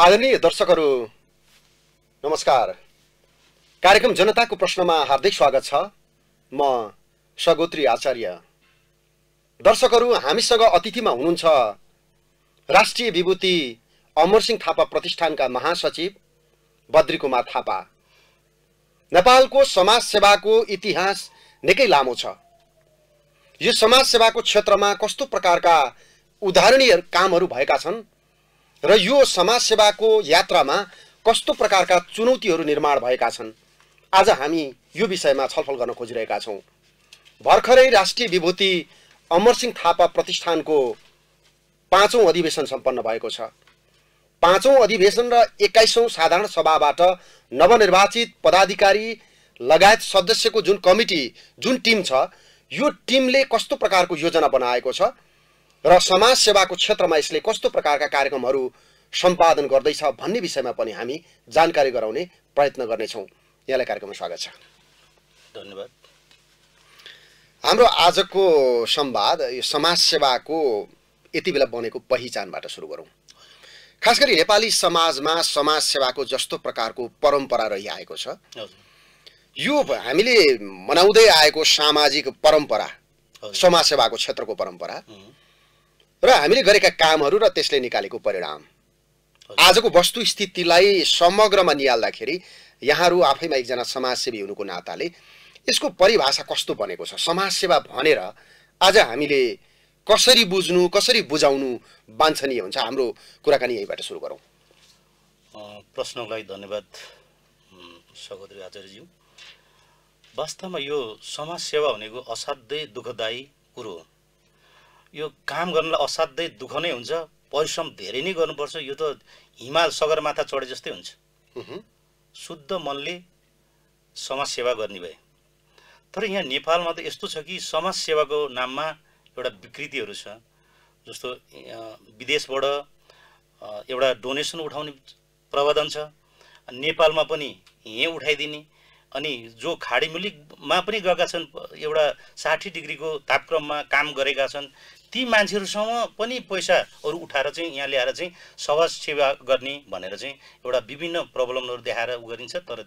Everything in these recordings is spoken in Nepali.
आदरणीय दर्शकहरू नमस्कार। कार्यक्रम जनताको प्रश्नमा हार्दिक स्वागत छ। म सगोत्री आचार्य। दर्शकहरू, हामीसँग अतिथिमा हुनुहुन्छ राष्ट्रिय विभूति अमरसिंह थापा प्रतिष्ठानका महासचिव बद्रीकुमार थापा। नेपालको समाज सेवाको इतिहास निकै लामो छ। यो समाज सेवाको क्षेत्रमा कस्तो प्रकारका उदाहरणीय कामहरू भएका छन् र यो समाज सेवाको यात्रामा कस्तो प्रकारका चुनौतीहरू निर्माण भएका छन्, आज हामी यो विषयमा छलफल गर्न खोजिरहेका छौं। भर्खरै राष्ट्रिय विभूति अमरसिंह थापा प्रतिष्ठानको 5औं अधिवेशन सम्पन्न भएको छ। 5औं अधिवेशन र 21औं साधारण सभाबाट नवनिर्वाचित पदाधिकारी लगायत सदस्यको जुन कमिटी, जुन टिम छ, यो टिमले कस्तो प्रकारको योजना बनाएको छ र समाज सेवाको क्षेत्रमा यसले कस्तो प्रकारका कार्यक्रमहरू सम्पादन गर्दैछ भन्ने विषयमा पनि हामी जानकारी गराउने प्रयत्न गर्नेछौँ। यहाँलाई कार्यक्रममा स्वागत छ। धन्यवाद। हाम्रो आजको संवाद यो समाज सेवाको यति बेला बनेको पहिचानबाट सुरु गरौँ। खास गरी नेपाली समाजमा समाज सेवाको जस्तो प्रकारको परम्परा रहिआएको छ, यो हामीले मनाउँदै आएको सामाजिक परम्परा, समाज सेवाको क्षेत्रको परम्परा र हामीले गरेका कामहरू र त्यसले निकालेको परिणाम, आजको वस्तुस्थितिलाई समग्रमा निहाल्दाखेरि यहाँहरू आफैमा एकजना समाजसेवी हुनुको नाताले यसको परिभाषा कस्तो बनेको छ, समाज सेवा भनेर आज हामीले कसरी बुझ्नु, कसरी बुझाउनु वाञ्छनीय हुन्छ? हाम्रो कुराकानी यहीबाट सुरु गरौँ। प्रश्नलाई धन्यवाद सगोत्री आचार्यज्यू। वास्तवमा यो समाज सेवा भनेको असाध्यै दुःखदायी कुरो हो। यो काम गर्नलाई असाध्यै दुःख नै हुन्छ, परिश्रम धेरै नै गर्नुपर्छ। यो त हिमाल सगरमाथा चढे जस्तै हुन्छ। शुद्ध मनले समाज सेवा गर्ने भए। तर यहाँ नेपालमा त यस्तो छ कि समाज सेवाको नाममा एउटा विकृतिहरू छ। जस्तो विदेशबाट एउटा डोनेसन उठाउने प्रबन्धन छ, नेपालमा पनि यहीँ उठाइदिने, अनि जो खाडी मुलुकमा पनि गएका छन्, एउटा 60 डिग्रीको तापक्रममा काम गरेका छन्, ती मान्छेहरूसँग पनि पैसाहरू उठाएर चाहिँ यहाँ ल्याएर चाहिँ समाज सेवा गर्ने भनेर चाहिँ एउटा विभिन्न प्रब्लमहरू देखाएर गरिन्छ। तर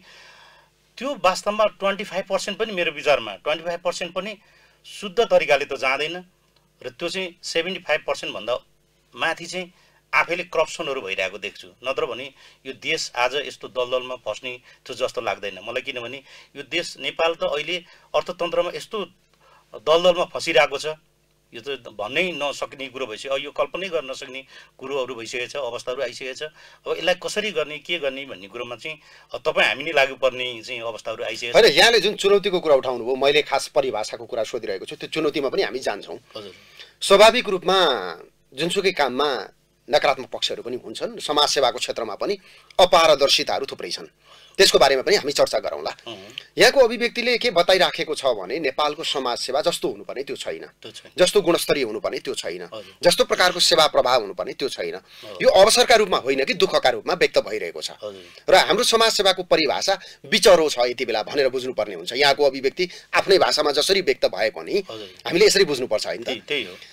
त्यो वास्तवमा 25% पनि, मेरो विचारमा 25% पनि शुद्ध तरिकाले त जाँदैन र त्यो चाहिँ 75% भन्दा माथि चाहिँ आफैले करप्सनहरू भइरहेको देख्छु। नत्र भने यो देश आज यस्तो दलदलमा फस्ने थियो जस्तो लाग्दैन मलाई। किनभने यो देश नेपाल त अहिले अर्थतन्त्रमा यस्तो दलदलमा फसिरहेको छ, यो त भन्नै नसक्ने कुरो भइसक्यो। यो कल्पनै गर्न नसक्ने कुरोहरू भइसकेको छ, अवस्थाहरू आइसकेको छ। अब यसलाई कसरी गर्ने, के गर्ने भन्ने कुरोमा चाहिँ तपाईँ हामी नै लागु पर्ने चाहिँ अवस्थाहरू आइसकेको छ। होइन, यहाँले जुन चुनौतीको कुरा उठाउनु भयो, मैले खास परिभाषाको कुरा सोधिरहेको छु। त्यो चुनौतीमा पनि हामी जान्छौँ। स्वाभाविक रूपमा जुनसुकै काममा नकारात्मक पक्षहरू पनि हुन्छन्। समाज सेवाको क्षेत्रमा पनि अपारदर्शिताहरू थुप्रै छन्, त्यसको बारेमा पनि हामी चर्चा गरौँला। यहाँको अभिव्यक्तिले के बताइराखेको छ भने नेपालको समाज सेवा जस्तो हुनुपर्ने त्यो छैन, जस्तो गुणस्तरीय हुनुपर्ने त्यो छैन, जस्तो प्रकारको सेवा प्रभाव हुनुपर्ने त्यो छैन। यो अवसरका रूपमा होइन कि दुःखका रूपमा व्यक्त भइरहेको छ र हाम्रो समाज सेवाको परिभाषा बिचरो छ यति बेला भनेर बुझ्नुपर्ने हुन्छ। यहाँको अभिव्यक्ति आफ्नै भाषामा जसरी व्यक्त भए पनि हामीले यसरी बुझ्नुपर्छ, होइन त?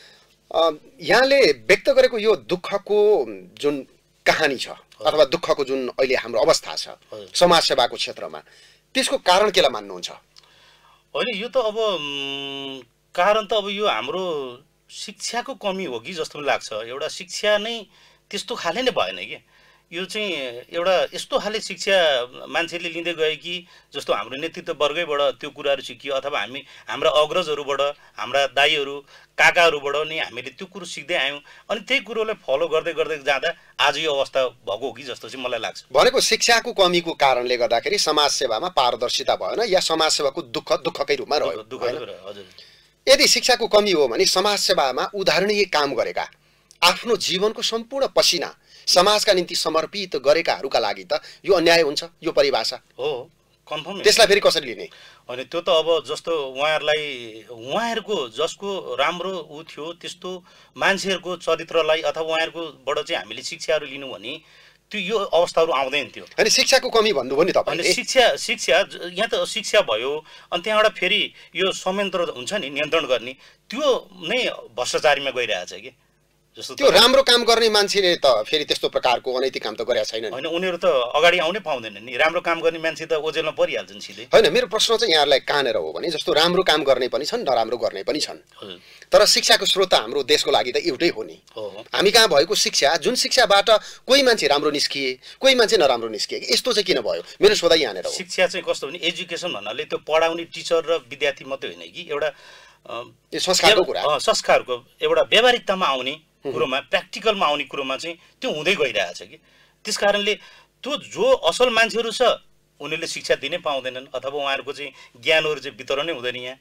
यहाँले व्यक्त गरेको यो दुःखको जुन कहानी छ अथवा दुःखको जुन अहिले हाम्रो अवस्था छ समाज सेवाको क्षेत्रमा, त्यसको कारण केलाई मान्नुहुन्छ? होइन, यो त अब कारण त अब यो हाम्रो शिक्षाको कमी हो कि जस्तो लाग्छ। एउटा शिक्षा नै त्यस्तो खाले नै भएन कि यो चाहिँ एउटा यस्तो खाले शिक्षा मान्छेले लिँदै गए कि जस्तो हाम्रो नेतृत्व वर्गैबाट त्यो कुराहरू सिकियो, अथवा हाम्रा अग्रजहरूबाट, हाम्रा दाइहरू काकाहरूबाट नै हामीले त्यो कुरो सिक्दै आयौँ, अनि त्यही कुरोलाई फलो गर्दै गर्दै जाँदा आज यो अवस्था भएको हो कि जस्तो चाहिँ मलाई लाग्छ। भनेको शिक्षाको कमीको कारणले गर्दाखेरि समाज सेवामा पारदर्शिता भएन या समाज सेवाको दुःखकै रूपमा रह्यो। हजुर, यदि शिक्षाको कमी हो भने समाज सेवामा उदाहरणीय काम गरेका, आफ्नो जीवनको सम्पूर्ण पसिना समाजका निम्ति समर्पित गरेकाहरूका लागि त यो अन्याय हुन्छ। यो परिभाषा हो, कन्फर्म। त्यसलाई फेरि कसरी लिने? अनि त्यो त अब जस्तो उहाँहरूको जसको राम्रो ऊ थियो त्यस्तो मान्छेहरूको चरित्रलाई अथवा उहाँहरूकोबाट चाहिँ हामीले शिक्षाहरू लिनु भने त्यो यो अवस्थाहरू आउँदैन थियो। अनि शिक्षाको कमी भन्नुभयो नि तपाईले। अनि शिक्षा यहाँ त शिक्षा भयो, अनि त्यहाँबाट फेरि यो संयन्त्र हुन्छ नि नियन्त्रण गर्ने, त्यो नै भ्रष्टाचारीमा गइरहेछ कि जस्तो त्यो राम्रो काम गर्ने मान्छेले त फेरि त्यस्तो प्रकारको अनैतिक काम त गरेका छैनन् होइन, उनीहरू त अगाडि आउनै पाउँदैनन् नि। राम्रो काम गर्ने मान्छे त ओजेलमा परिहाल्छन् सिधै। होइन, मेरो प्रश्न चाहिँ यहाँहरूलाई कहाँनिर हो भने जस्तो राम्रो काम गर्ने पनि छन्, नराम्रो गर्ने पनि छन्। हजुर, तर शिक्षाको स्रोत त हाम्रो देशको लागि त एउटै हो नि। हो। हामी कहाँ भएको शिक्षा, जुन शिक्षाबाट कोही मान्छे राम्रो निस्किए, कोही मान्छे नराम्रो निस्किए, यस्तो चाहिँ किन भयो? मेरो सोधाइ यहाँनिर हो। शिक्षा चाहिँ कस्तो भने एजुकेसन भन्नाले त्यो पढाउने टिचर र विद्यार्थी मात्रै होइन कि, एउटा यो संस्कारको कुरा। संस्कारको एउटा व्यावहारिकतामा आउने कुरोमा, प्र्याक्टिकलमा आउने कुरोमा चाहिँ त्यो हुँदै गइरहेछ कि। त्यस कारणले त्यो जो असल मान्छेहरू छ उनीहरूले शिक्षा दिनै पाउँदैनन्, अथवा उहाँहरूको चाहिँ ज्ञानहरू चाहिँ वितरणै हुँदैन यहाँ।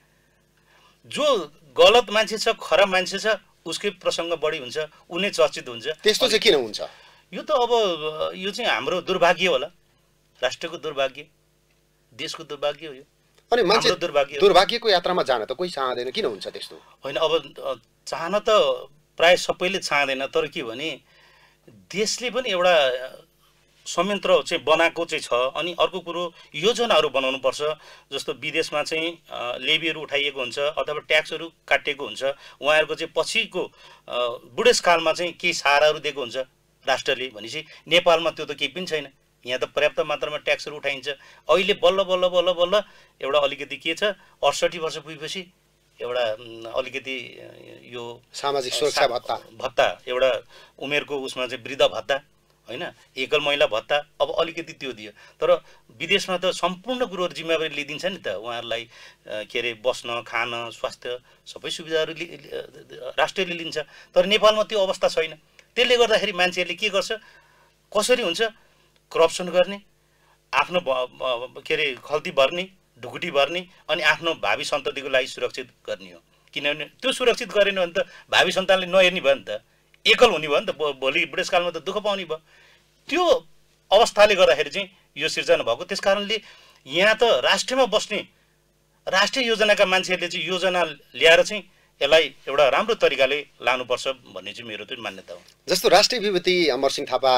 जो गलत मान्छे छ, खराब मान्छे छ, उसकै प्रसङ्ग बढी हुन्छ, उनी चर्चित हुन्छ। त्यस्तो चाहिँ किन हुन्छ? यो त अब यो चाहिँ हाम्रो दुर्भाग्य होला, राष्ट्रको दुर्भाग्य, देशको दुर्भाग्य हो यो। अनि मान्छे दुर्भाग्य दुर्भाग्यको यात्रामा जान त कोही चाहँदैन, किन हुन्छ त्यस्तो? होइन, अब चाहन त प्राय सबैले चाहँदैन, तर के भने देशले पनि एउटा संयन्त्र चाहिँ बनाएको चाहिँ छ। अनि अर्को कुरो योजनाहरू बनाउनुपर्छ। जस्तो विदेशमा चाहिँ लेबीहरू उठाइएको हुन्छ अथवा ट्याक्सहरू काटिएको हुन्छ, उहाँहरूको चाहिँ पछिको बुढेसकालमा चाहिँ केही सहाराहरू दिएको हुन्छ राष्ट्रले। भनेपछि नेपालमा त्यो त केही पनि छैन। यहाँ त पर्याप्त मात्रामा ट्याक्सहरू उठाइन्छ। अहिले बल्ल बल्ल बल्ल बल्ल एउटा अलिकति के छ, 68 वर्ष पुगेपछि एउटा अलिकति यो सामाजिक सुरक्षा भत्ता एउटा उमेरको उसमा चाहिँ वृद्ध भत्ता, होइन, एकल महिला भत्ता, अब अलिकति त्यो दियो। तर विदेशमा त सम्पूर्ण कुरोहरू जिम्मेवारी लिइदिन्छ नि त उहाँहरूलाई। के अरे बस्न, खान, स्वास्थ्य सबै सुविधाहरू राष्ट्रले लिन्छ। तर नेपालमा त्यो अवस्था छैन। त्यसले गर्दाखेरि मान्छेहरूले के गर्छ, कसरी हुन्छ, करप्सन गर्ने, आफ्नो के अरे खल्ती भर्ने, ढुकुटी भर्ने, अनि आफ्नो भावी सन्ततिको लागि सुरक्षित गर्ने हो। किनभने त्यो सुरक्षित गरेन भने त भावी सन्तानले नहेर्ने भयो नि त, एकल हुने भयो नि त, भोलि बुढेसकालमा त दुःख पाउने भयो। त्यो अवस्थाले गर्दाखेरि चाहिँ यो सिर्जना भएको। त्यस कारणले यहाँ त राष्ट्रमा बस्ने राष्ट्रिय योजनाका मान्छेहरूले चाहिँ योजना ल्याएर चाहिँ यसलाई एउटा राम्रो तरिकाले लानुपर्छ भन्ने चाहिँ मेरो चाहिँ मान्यता हो। जस्तो राष्ट्रिय विभूति अमरसिंह थापा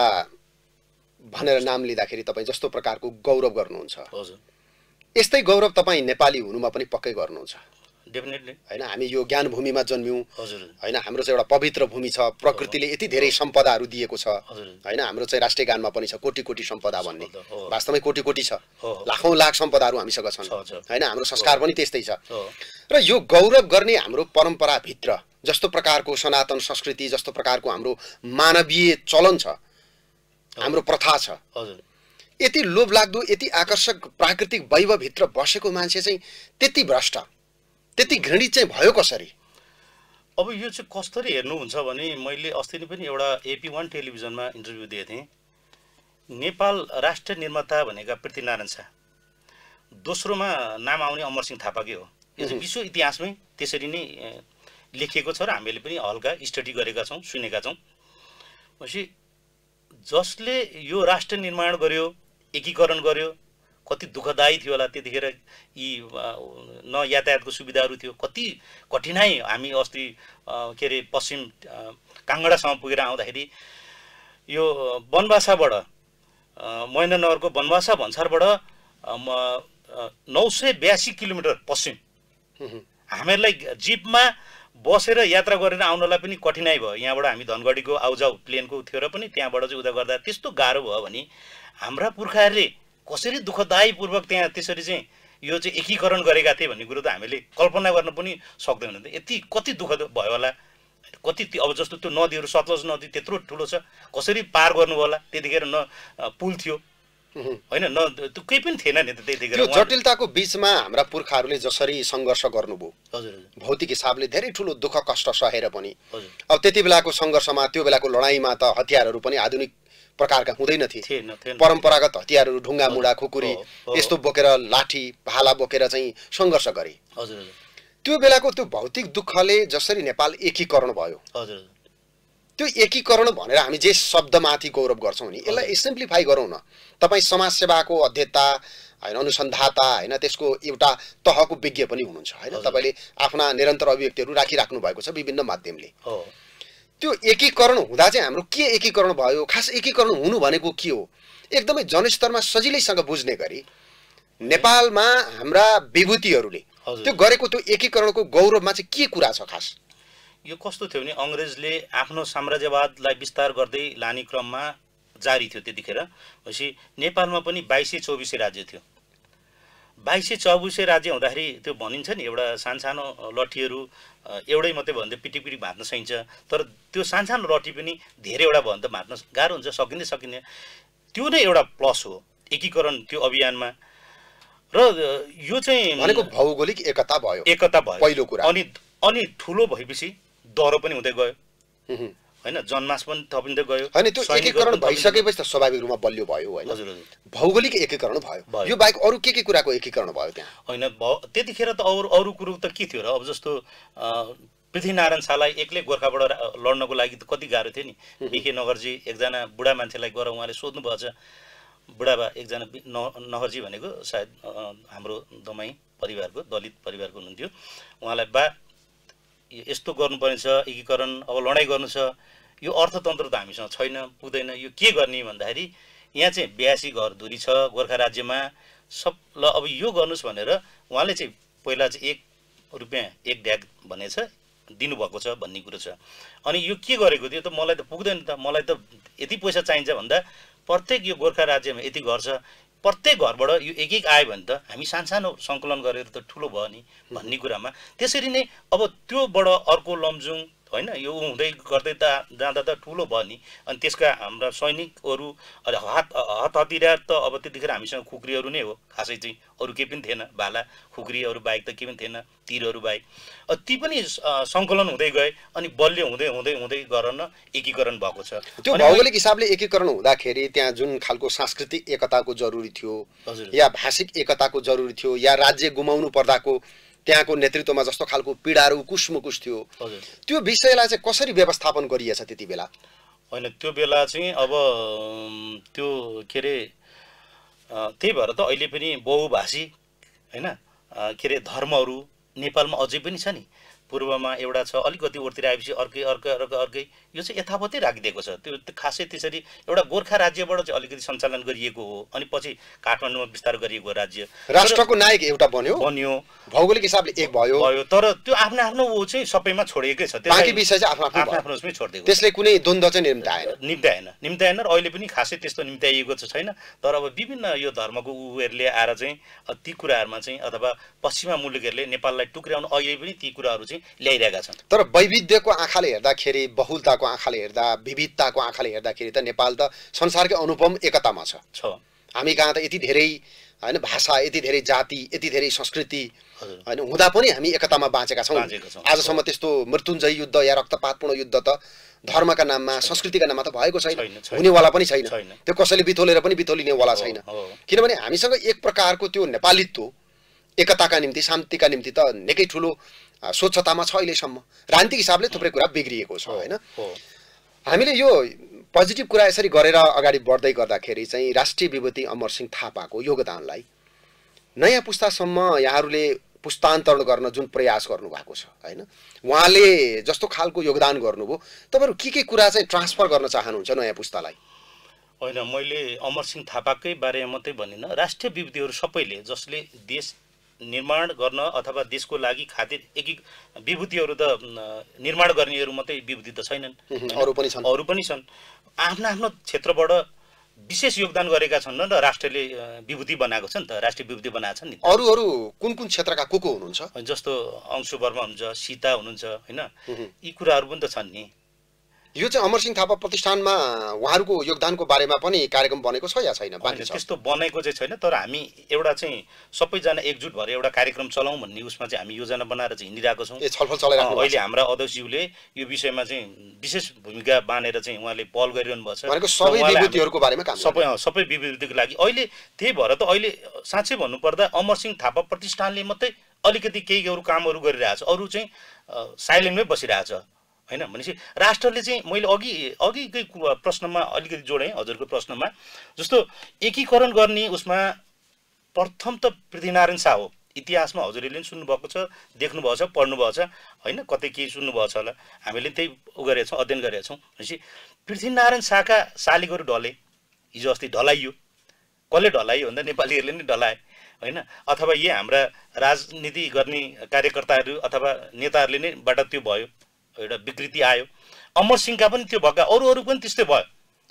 भनेर नाम लिँदाखेरि तपाईँ जस्तो प्रकारको गौरव गर्नुहुन्छ, हजुर, यस्तै गौरव तपाईँ नेपाली हुनुमा पनि पक्कै गर्नुहुन्छ। डेफिनेटली। होइन, हामी यो ज्ञान भूमिमा जन्म्यौँ, हजुर, होइन, हाम्रो चाहिँ एउटा पवित्र भूमि छ, प्रकृतिले यति धेरै सम्पदाहरू दिएको छ, होइन, हाम्रो चाहिँ राष्ट्रिय गानमा पनि छ कोटी कोटी सम्पदा भन्ने, वास्तवमै कोटी कोटी छ, लाखौँ लाख सम्पदाहरू हामीसँग छन्, होइन, हाम्रो संस्कार पनि त्यस्तै छ। र यो गौरव गर्ने हाम्रो परम्पराभित्र जस्तो प्रकारको सनातन संस्कृति, जस्तो प्रकारको हाम्रो मानवीय चलन छ, हाम्रो प्रथा छ, यति लोभलाग्दो, यति आकर्षक प्राकृतिक वैभवभित्र बसेको मान्छे चाहिँ त्यति भ्रष्ट, त्यति घृणित चाहिँ भयो कसरी? अब यो चाहिँ कसरी हेर्नुहुन्छ भने मैले अस्ति नै पनि एउटा AP1 टेलिभिजनमा इन्टरभ्यू दिएको थिएँ। नेपाल राष्ट्र निर्माता भनेका पृथ्वीनारायण शाह, दोस्रोमा नाम आउने अमरसिंह थापाकै हो। यो चाहिँ विश्व इतिहासमै त्यसरी नै लेखिएको छ र हामीले पनि हल्का स्टडी गरेका छौँ, सुनेका छौँ। भनेपछि जसले यो राष्ट्र निर्माण गर्यो, एकीकरण गर्यो, कति दुःखदायी थियो होला त्यतिखेर। यी न यातायातको सुविधाहरू थियो, कति कठिनाइ। हामी अस्ति के अरे पश्चिम काङ्गडासम्म पुगेर आउँदाखेरि यो बनबासाबाट, महेन्द्रनगरको बनबासा भन्सारबाट 982 किलोमिटर पश्चिम, हामीहरूलाई जिपमा बसेर यात्रा गरेर आउनलाई पनि कठिनाइ भयो। यहाँबाट हामी धनगढीको आउजाउ प्लेनको थियो र पनि त्यहाँबाट चाहिँ उता गर्दा त्यस्तो गाह्रो भयो भने हाम्रा पुर्खाहरूले कसरी दुःखदायीपूर्वक त्यहाँ त्यसरी चाहिँ यो चाहिँ एकीकरण गरेका थिए भन्ने कुरो त हामीले कल्पना गर्न पनि सक्दैनौँ। यति कति दुःख भयो होला, कति अब जस्तो त्यो नदीहरू, सतलज नदी त्यत्रो ठुलो छ, कसरी पार गर्नुभयो होला। त्यतिखेर न पुल थियो, होइन, न त्यो केही पनि थिएन नि त त्यतिखेर। त्यो जटिलताको बिचमा हाम्रा पुर्खाहरूले जसरी सङ्घर्ष गर्नुभयो, हजुर, भौतिक हिसाबले धेरै ठुलो दुःख कष्ट सहेर पनि, अब त्यति बेलाको सङ्घर्षमा, त्यो बेलाको लडाइँमा त हतियारहरू पनि आधुनिक प्रकारका हुँदैनथे, परम्परागत हतियारहरू, ढुङ्गा मुढा खुकुरी यस्तो बोकेर, लाठी भाला बोकेर चाहिँ सङ्घर्ष गरे। हजुर, त्यो बेलाको त्यो भौतिक दुःखले जसरी नेपाल एकीकरण भयो, हजुर, त्यो एकीकरण भनेर हामी जे शब्दमाथि गौरव गर्छौँ नि, यसलाई सिम्प्लिफाई गरौँ न। तपाईँ समाजसेवाको अध्येता, होइन, अनुसन्धाता, होइन, त्यसको एउटा तहको विज्ञ पनि हुनुहुन्छ, होइन, तपाईँले आफ्ना निरन्तर अभिव्यक्तिहरू राखिराख्नु भएको छ विभिन्न माध्यमले। त्यो एकीकरण हुँदा चाहिँ हाम्रो के एकीकरण भयो, खास एकीकरण हुनु भनेको के हो, एकदमै जनस्तरमा सजिलैसँग बुझ्ने गरी नेपालमा हाम्रा विभूतिहरूले त्यो गरेको त्यो एकीकरणको गौरवमा चाहिँ के कुरा छ खास? यो कस्तो थियो भने अङ्ग्रेजले आफ्नो साम्राज्यवादलाई विस्तार गर्दै लाने क्रममा जारी थियो त्यतिखेर। भनेपछि नेपालमा पनि 2224 राज्य थियो। 2224 राज्य हुँदाखेरि त्यो भनिन्छ नि एउटा सानसानो लठीहरू एउटै मात्रै भन्दै पिटिपिटी भाँच्न सकिन्छ, तर त्यो सानसानो लठी पनि धेरैवटा भयो भने त भाँच्न गाह्रो हुन्छ, सकिँदै सकिने। त्यो नै एउटा प्लस हो एकीकरण त्यो अभियानमा। र यो चाहिँ भनेको भौगोलिक एकता भयो पहिलो कुरा। अनि ठुलो भएपछि दह्रो पनि हुँदै गयो हैन, जनमास पनि थपिँदै गयो। हैन, त्यो एकीकरण भइसकेपछि त स्वाभाविक रूपमा बलियो भयो हैन। हजुर हजुर, भौगोलिक एकीकरण भयो। यो बाहेक अरू के कुराको एकीकरण भयो त्यहाँ? हैन, त्यतिखेर त अरू कुरो त के थियो र? अब जस्तो पृथ्वीनारायण शाहलाई एक्लै गोर्खाबाट लड्नको लागि त कति गाह्रो थियो नि। बिके नगरजी एकजना बुढा मान्छेलाई गएर उहाँले सोध्नु भएछ, बुढाबा एकजना नगरजी भनेको सायद हाम्रो दमाई परिवारको दलित परिवारको हुनुहुन्थ्यो। उहाँलाई बा यस्तो गर्नुपर्ने छ एकीकरण, अब लडाइँ गर्नु छ, यो अर्थतन्त्र त हामीसँग छैन, पुग्दैन, यो के गर्ने भन्दाखेरि यहाँ चाहिँ 82 घर धुरी छ गोर्खा राज्यमा सब, ल अब यो गर्नुहोस् भनेर उहाँले चाहिँ पहिला चाहिँ 1 रुपैयाँ 1 ढ्याक भनेछ दिनुभएको छ भन्ने कुरो छ। अनि यो के गरेको थियो त मलाई त पुग्दैन त, मलाई त यति पैसा चाहिन्छ भन्दा प्रत्येक यो गोर्खा राज्यमा यति घर छ, प्रत्येक घरबाट यो एक एक आयो भने त हामी सानसानो सङ्कलन गरेर त ठुलो भयो नि भन्ने कुरामा त्यसरी नै अब त्योबाट अर्को लमजुङ हैन यो हुँदै गर्दै त जाँदा त ठुलो भयो नि। अनि त्यसका हाम्रा सैनिकहरू हात हतियार त अब त्यतिखेर हामीसँग खुकुरीहरू नै हो खासै चाहिँ, अरू केही पनि थिएन, भाला खुकुरीहरू बाहेक त केही पनि थिएन, तीरहरू बाहेक। ती पनि सङ्कलन हुँदै गए अनि बलियो हुँदै हुँदै हुँदै गरेर एकीकरण भएको छ। त्यो भौगोलिक हिसाबले एकीकरण हुँदाखेरि त्यहाँ जुन खालको सांस्कृतिक एकताको जरुरी थियो या भाषिक एकताको जरुरी थियो या राज्य गुमाउनु पर्दाको त्यहाँको नेतृत्वमा जस्तो खालको पीडाहरू कुशमुकुश थियो, त्यो विषयलाई चाहिँ कसरी व्यवस्थापन गरिएछ त्यति बेला? होइन, त्यो बेला चाहिँ अब त्यो के अरे त्यही भएर त अहिले पनि बहुभाषी हैन के अरे धर्महरू नेपालमा अझै पनि छ नि। पूर्वमा एउटा छ, अलिकति ओरतिर आएपछि अर्कै अर्कै अर्कै अर्कै, यो चाहिँ यथावतै राखिदिएको छ। त्यो खासै त्यसरी एउटा गोर्खा राज्यबाट चाहिँ अलिकति सञ्चालन गरिएको हो, अनि पछि काठमाडौँमा विस्तार गरिएको राज्य, राष्ट्रको नायक एउटा बन्यो, भौगोलिक हिसाबले एक भयो, तर त्यो आफ्नो आफ्नो ऊ चाहिँ सबैमा छोडिएकै छ, बाँकी विषय चाहिँ आफ्नो आफ्नो उसमै छोडिदिएको। त्यसले कुनै द्वन्द्व चाहिँ निम्त्याएन र अहिले पनि खासै त्यस्तो निम्त्याइएको चाहिँ छैन। तर अब विभिन्न यो धर्मको उहरूले आएर चाहिँ ती कुराहरूमा चाहिँ अथवा पश्चिमा मुलुकहरूले नेपाललाई टुक्र्याउनु अहिले पनि ती कुराहरू चाहिँ ल्याइरहेका छन्। तर वैविध्यको आँखाले हेर्दाखेरि, बहुलताको आँखाले हेर्दा, विविधताको आँखाले हेर्दाखेरि त नेपाल त संसारकै अनुपम एकतामा छ। हामी कहाँ त यति धेरै हैन भाषा, यति धेरै जाति, यति धेरै संस्कृति हैन हुँदा पनि हामी एकतामा बाँचेका छौँ। आजसम्म त्यस्तो मृत्युञ्जय युद्ध या रक्तपातपूर्ण युद्ध त धर्मका नाममा, संस्कृतिका नाममा त भएको छैन, हुनेवाला पनि छैन। त्यो कसैले बिथोलेर पनि बिथोलिनेवाला छैन, किनभने हामीसँग एक प्रकारको त्यो नेपालीत्व एकताका निम्ति, शान्तिका निम्ति त निकै ठुलो स्वच्छतामा छ अहिलेसम्म। राजनीतिक हिसाबले थुप्रै कुरा बिग्रिएको छ हैन। हामीले यो पोजिटिभ कुरा यसरी गरेर अगाडि बढ्दै गर्दाखेरि चाहिँ राष्ट्रिय विभूति अमरसिंह थापाको योगदानलाई नयाँ पुस्तासम्म यहाँहरूले पुस्तान्तरण गर्न जुन प्रयास गर्नुभएको छ हैन, उहाँले जस्तो खालको योगदान गर्नुभयो, तपाईँहरू के कुरा चाहिँ ट्रान्सफर गर्न चाहनुहुन्छ नयाँ पुस्तालाई? होइन, मैले अमरसिंह थापाकै बारेमा मात्रै भनिनँ, राष्ट्रिय विभूतिहरू सबैले जसले देश निर्माण गर्न अथवा देशको लागि खातिर विभूतिहरू त निर्माण गर्नेहरू मात्रै विभूति त छैनन्, अरू पनि छन्। आफ्नो आफ्नो क्षेत्रबाट विशेष योगदान गरेका छन् र राष्ट्रले विभूति बनाएको छ नि त, राष्ट्रिय विभूति बनाएको छ नि। अरू कुन कुन क्षेत्रका को हुनुहुन्छ? जस्तो अंशु वर्मा हुनुहुन्छ, सीता हुनुहुन्छ हैन, यी कुराहरू पनि त छन् नि। यो चाहिँ अमरसिंह थापा प्रतिष्ठानमा उहाँहरूको योगदानको बारेमा पनि कार्यक्रम बनेको छ या छैन? त्यस्तो बनेको चाहिँ छैन, तर हामी एउटा चाहिँ सबैजना एकजुट भएर एउटा कार्यक्रम चलाउँ भन्ने उसमा चाहिँ हामी योजना बनाएर चाहिँ हिँडिरहेको छौँ। छलफल चलाइराख्नु अहिले हाम्रा अध्यक्षज्यूले यो विषयमा चाहिँ विशेष भूमिका बाँधेर चाहिँ उहाँले पहल गरिरहनु भएको छ। भनेको सबै विभूतिहरूको बारेमा काम, सबै विभूतिको लागि अहिले त्यही भएर त अहिले साँच्चै भन्नुपर्दा अमरसिंह थापा प्रतिष्ठानले मात्रै अलिकति केही कामहरू गरिरहेछ, अरू चाहिँ साइलेन्टमै बसिरहेछ हैन। भनेपछि राष्ट्रले चाहिँ मैले अघिकै प्रश्नमा अलिकति जोडेँ हजुरको प्रश्नमा, जस्तो एकीकरण गर्ने उसमा प्रथम त पृथ्वीनारायण शाह हो। इतिहासमा हजुरले पनि सुन्नुभएको छ, देख्नुभएको छ, पढ्नुभएको छ हैन, कतै केही सुन्नुभएको छ होला, हामीले त्यही गरेका छौँ, अध्ययन गरेका छौँ। भनेपछि पृथ्वीनारायण शाहका शालिगहरू ढले, हिजो अस्ति ढलाइयो। कसले ढलाइयो भन्दा नेपालीहरूले नै ढलाए हैन, अथवा यही हाम्रा राजनीति गर्ने कार्यकर्ताहरू अथवा नेताहरूले नै बाट त्यो भयो एउटा विकृति आयो। अमर सिंहका पनि त्यो भएका अरू पनि त्यस्तै भयो।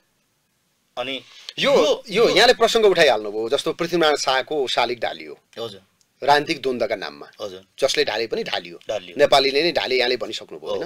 अनि यो यहाँले प्रसङ्ग उठाइहाल्नुभयो, जस्तो पृथ्वीनारायण शाहको शालिग ढालियो। हजुर। राजनीतिक द्वन्द्वका नाममा। हजुर। जसले ढाले पनि ढालियो, नेपालीले नै ढाले, यहाँले भनिसक्नुभयो होइन।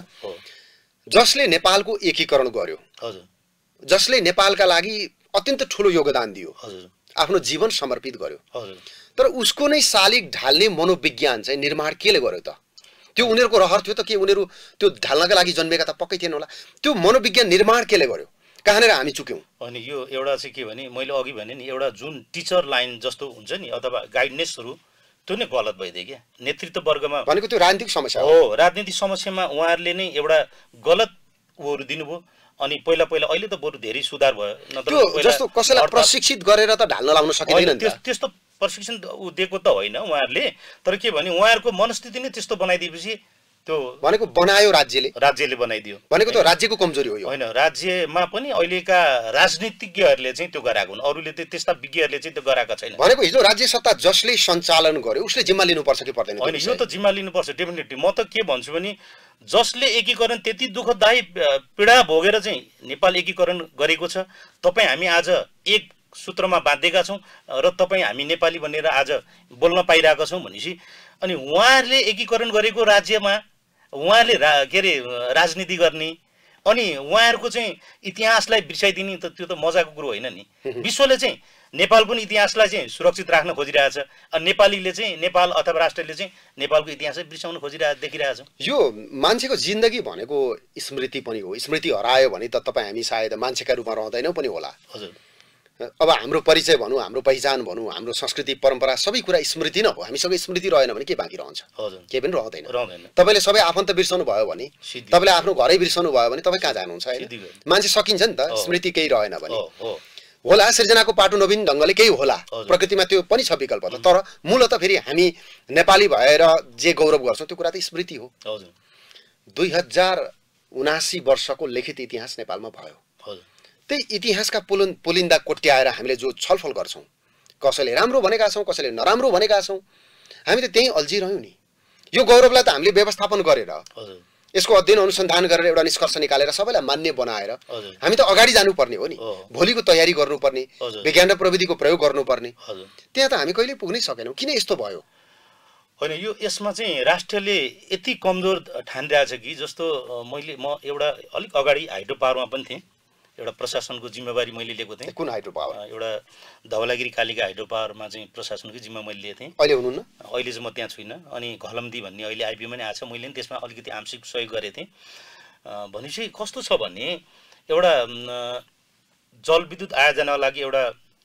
जसले नेपालको एकीकरण गर्यो, हजुर, जसले नेपालका लागि अत्यन्त ठुलो योगदान दियो, हजुर, आफ्नो जीवन समर्पित गर्यो, हजुर, तर उसको नै शालिग ढाल्ने मनोविज्ञान चाहिँ निर्माण केले गर्यो त? त्यो उनीहरूको रहर थियो त के? उनीहरू त्यो ढाल्नका लागि जन्मेका त पक्कै थिएन होला। त्यो मनोविज्ञान निर्माण केले गर्यो? कहाँनिर हामी चुक्यौँ? अनि यो एउटा चाहिँ के भने, मैले अघि भने नि, एउटा जुन टिचर लाइन जस्तो हुन्छ नि अथवा गाइडनेसहरू, त्यो नै गलत भइदियो क्या। नेतृत्व वर्गमा भनेको त्यो राजनीतिक समस्या हो। राजनीतिक समस्यामा उहाँहरूले नै एउटा गलत उहरू दिनुभयो। अनि पहिला अहिले त बरु धेरै सुधार भयो। त्यो जस्तो कसैलाई प्रशिक्षित गरेर त ढाल्न लाउन सकिँदैन नि त। त्यस्तो प्रशिक्षण दिएको त होइन उहाँहरूले, तर के भने उहाँहरूको मनस्थिति नै त्यस्तो बनाइदिएपछि त्यो भनेको बनायो राज्यले बनाइदियो भनेको त राज्यको कमजोरी हो यो होइन। राज्यमा पनि अहिलेका राजनीतिज्ञहरूले चाहिँ त्यो गराएको हुन्, अरूले त्यस्ता विज्ञहरूले चाहिँ त्यो गराएका छैन। भनेको हिजो राज्य सत्ता जसले सञ्चालन गर्यो उसले जिम्मा लिनुपर्छ कि पर्दैन? होइन, यो त जिम्मा लिनुपर्छ डेफिनेटली। म त के भन्छु भने, जसले एकीकरण त्यति दुःखदायी पीडा भोगेर चाहिँ नेपाल एकीकरण गरेको छ, तपाईँ हामी आज एक सूत्रमा बाँधिएका छौँ र तपाईँ हामी नेपाली भनेर आज बोल्न पाइरहेका छौँ भनेपछि, अनि उहाँहरूले एकीकरण गरेको राज्यमा उहाँहरूले के अरे राजनीति गर्ने अनि उहाँहरूको चाहिँ इतिहासलाई बिर्साइदिने, त त्यो त मजाको कुरो होइन नि। विश्वले चाहिँ नेपालको इतिहासलाई चाहिँ सुरक्षित राख्न खोजिरहेछ, अनि नेपालीले चाहिँ नेपाल अथवा राष्ट्रले चाहिँ नेपालको इतिहासै बिर्साउन देखिरहेछ। यो मान्छेको जिन्दगी भनेको स्मृति पनि हो। स्मृति हरायो भने त तपाईँ हामी सायद मान्छेका रूपमा रहँदैनौँ पनि होला। हजुर। अब हाम्रो परिचय भनौँ, हाम्रो पहिचान भनौँ, हाम्रो संस्कृति परम्परा सबै कुरा स्मृति न हो। हामीसँग स्मृति रहेन भने के बाँकी रहन्छ? हजुर, केही पनि रहँदैन। तपाईँले सबै आफन्त बिर्सनु भयो भने, तपाईँले आफ्नो घरै बिर्सनु भयो भने तपाईँ कहाँ जानुहुन्छ? होइन, मान्छे सकिन्छ नि त, स्मृति केही रहेन भने। होला सृजनाको पाटो नवीन ढङ्गले केही होला, प्रकृतिमा त्यो पनि छ विकल्प त, तर मूलत फेरि हामी नेपाली भएर जे गौरव गर्छौँ त्यो कुरा त स्मृति हो। 2079 वर्षको लिखित इतिहास नेपालमा भयो। त्यही इतिहासका पुलिन्दा कोट्याएर हामीले जो छलफल गर्छौँ, कसैले राम्रो भनेका छौँ, कसैले नराम्रो भनेका छौँ, हामी त त्यहीँ अल्झिरह्यौँ नि। यो गौरवलाई त हामीले व्यवस्थापन गरेर, यसको अध्ययन अनुसन्धान गरेर एउटा निष्कर्ष निकालेर सबैलाई मान्य बनाएर हामी त अगाडि जानुपर्ने हो नि। भोलिको तयारी गर्नुपर्ने, विज्ञान र प्रविधिको प्रयोग गर्नुपर्ने। त्यहाँ त हामी कहिले पुग्नै सकेनौँ। किन यस्तो भयो? होइन, यो यसमा चाहिँ राष्ट्रले यति कमजोर ठानिरहेछ कि, जस्तो म एउटा अलिक अगाडि हाइड्रो पावरमा पनि थिएँ, एउटा प्रशासनको जिम्मेवारी मैले लिएको थिएँ। कुन हाइड्रो पावर? एउटा धवलागिरी कालिका हाइड्रो पावरमा चाहिँ प्रशासनको जिम्मा मैले लिएको थिएँ। अहिले हुनुहुन्न? अहिले चाहिँ म त्यहाँ छुइनँ। अनि घलम्दी भन्ने अहिले आइपीमा नै आएको छ, मैले पनि त्यसमा अलिकति आंशिक सहयोग गरेको थिएँ। भनेपछि कस्तो छ भने, एउटा जलविद्युत आयोजनाको लागि एउटा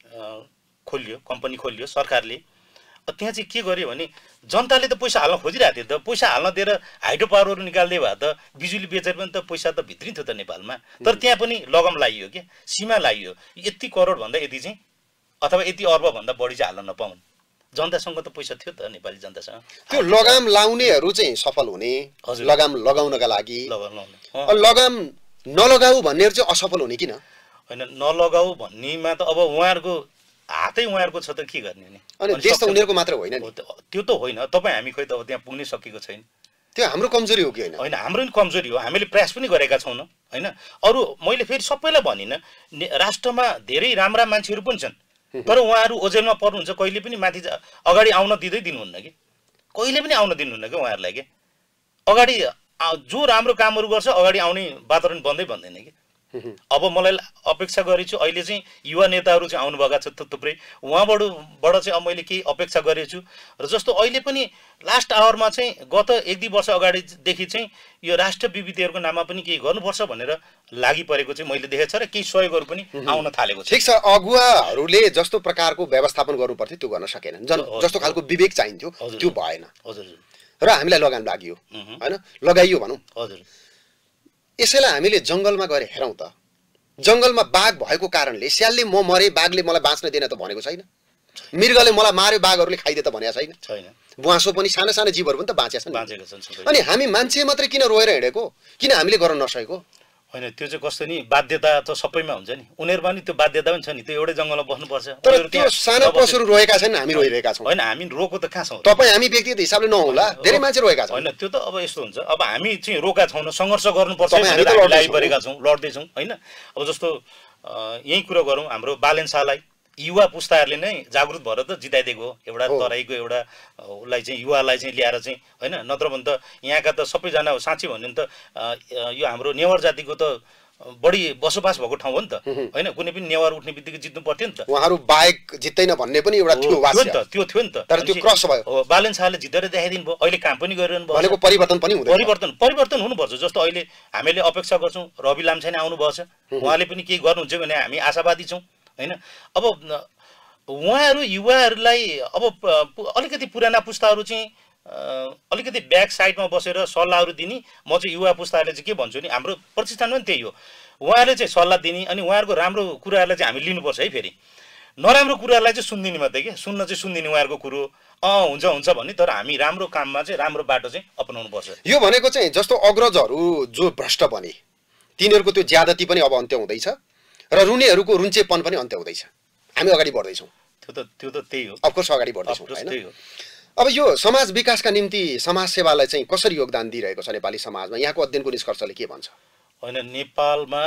कम्पनी खोलियो सरकारले। त्यहाँ चाहिँ के गर्यो भने, जनताले त पैसा हाल्न खोजिरहेको थियो त, पैसा हाल्न दिएर हाइड्रो पावरहरू निकाल्दै भए त बिजुली बेचेर पनि त पैसा त भित्रिन्थ्यो त नेपालमा। तर त्यहाँ पनि लगम लाइयो क्या, सीमा लाइयो। यति करोड भन्दा यति चाहिँ अथवा यति अर्ब भन्दा बढी चाहिँ हाल्न नपाउनु। जनतासँग त पैसा थियो त, नेपाली जनतासँग। त्यो लगाम लाउनेहरू चाहिँ सफल हुने, लगाम लगाउनका लागि। लगाम नलगाऊ भन्नेहरू चाहिँ असफल हुने किन? होइन, नलगाऊ भन्नेमा त अब उहाँहरूको हातै उहाँहरूको छ त के गर्ने नि। अनि देश त उनीहरूको मात्र होइन नि। त्यो त होइन, तपाईँ हामी खोइ त अब त्यहाँ पुग्नै सकेको छैन। त्यो हाम्रो कमजोरी हो कि होइन? होइन, हाम्रो पनि कमजोरी हो, हामीले प्रयास पनि गरेका छौँ होइन। अरू मैले फेरि सबैलाई भनिनँ, राष्ट्रमा धेरै राम्रा मान्छेहरू पनि छन्, तर उहाँहरू ओझेलमा पर्नुहुन्छ, कहिले पनि माथि अगाडि आउन दिनुहुन्न कि, कहिले पनि आउन दिनुहुन्न कि उहाँहरूलाई कि। अगाडि जो राम्रो कामहरू गर्छ अगाडि आउने वातावरण बन्दैन कि। अब मलाई अपेक्षा गरेछु, अहिले चाहिँ युवा नेताहरू चाहिँ आउनुभएका छ थुप्रै, उहाँबाट चाहिँ अब मैले केही अपेक्षा गरेछु। र जस्तो अहिले पनि लास्ट आवरमा चाहिँ गत 1-2 वर्ष अगाडिदेखि चाहिँ यो राष्ट्र विविधताहरूको नाममा पनि केही गर्नुपर्छ भनेर लागि परेको चाहिँ मैले देखेको छ र केही सहयोगहरू पनि आउन थालेको छ। ठिक छ, अगुवाहरूले जस्तो प्रकारको व्यवस्थापन गर्नुपर्थ्यो त्यो गर्न सकेनन्, जस्तो खालको विवेक चाहिन्थ्यो त्यो भएन। र हामीलाई लगाम लाग्यो होइन, लगाइयो भनौँ। यसैलाई हामीले जङ्गलमा गएर हेरौँ त, जङ्गलमा बाघ भएको कारणले स्यालले म मरे, बाघले मलाई बाँच्न दिएन त भनेको छैन। मृगले मलाई मार्यो, बाघहरूले खाइदिए त भनेको छैन। बुवासो पनि साना साना जीवहरू पनि त बाँचेका छन्। अनि हामी मान्छे मात्रै किन रोएर हिँडेको? किन हामीले गर्न नसकेको? होइन त्यो चाहिँ कस्तो नि बाध्यता त सबैमा हुन्छ नि उनीहरुमा नि त्यो बाध्यता पनि छ नि त्यो एउटै जंगलमा बस्नुपर्छ तर त्यो साना पशुहरू रोएका छन् हामी रोइरहेका छौं होइन हामी रोको त कहाँ छौं तपाई हामी व्यक्तिगत हिसाबले नहोला धेरै मान्छे रोएका छन् होइन त्यो त अब यस्तो हुन्छ अब हामी चाहिँ रोका छौं न सङ्घर्ष गर्नुपर्छ हामी त लागिपरेका छौं लड्दै छौं हैन अब जस्तो यही कुरा गरौँ हाम्रो बालेन्सालाई युवा पुस्ताहरूले नै जागृत भएर त जिताइदिएको हो एउटा तराईको एउटा उसलाई चाहिँ युवालाई चाहिँ ल्याएर चाहिँ हैन नत्र भने त यहाँका त सबैजना साँच्चै भन्यो भने त यो हाम्रो नेवार जातिको त बढी बसोबास भएको ठाउँ हो नि त हैन कुनै पनि नेवार उठ्ने बित्तिकै जित्नु पर्थ्यो नि त उहाँहरू बाहेक जित्दैन भन्ने पनि एउटा थियो वास्ता त्यो थियो नि त तर त्यो क्रस भयो हो बालेन शाहले जितेर देखाइदिनु भयो अहिले काम पनि गरिरहनु भयो भनेको परिवर्तन पनि हुँदैन परिवर्तन हुनुपर्छ जस्तो अहिले हामीले अपेक्षा गर्छौं रवि लामछाने आउनुभएको छ उहाँले पनि केही गर्नुहुन्छ भने हामी आशावादी छौं हैन अब उहाँहरू युवाहरूलाई अब अलिकति पुराना पुस्ताहरू चाहिँ अलिकति ब्याक साइडमा बसेर सल्लाहहरू दिने म चाहिँ युवा पुस्ताहरूले चाहिँ के भन्छु नि हाम्रो प्रतिष्ठान पनि त्यही हो उहाँहरूले चाहिँ सल्लाह दिने अनि उहाँहरूको राम्रो कुराहरूलाई चाहिँ हामी लिनुपर्छ है फेरि नराम्रो कुराहरूलाई चाहिँ सुन्दिने मात्रै के सुन्न चाहिँ सुन्दिने उहाँहरूको कुरो हुन्छ हुन्छ भन्ने तर हामी राम्रो काममा चाहिँ राम्रो बाटो चाहिँ अपनाउनु पर्छ यो भनेको चाहिँ जस्तो अग्रजहरू जो भ्रष्ट बने तिनीहरूको त्यो ज्यादती पनि अब अन्त्य हुँदैछ र रुनेहरूको रुन्चेपन पनि अन्त्य हुँदैछ हामी अगाडि बढ्दैछौँ त्यो त त्यही हो अफकोर्स अगाडि बढ्दैछौँ हैन अब यो समाज विकासका निम्ति समाज सेवालाई चाहिँ कसरी योगदान दिइरहेको छ नेपाली समाजमा यहाँको अध्ययनको निष्कर्षले के भन्छ हैन नेपालमा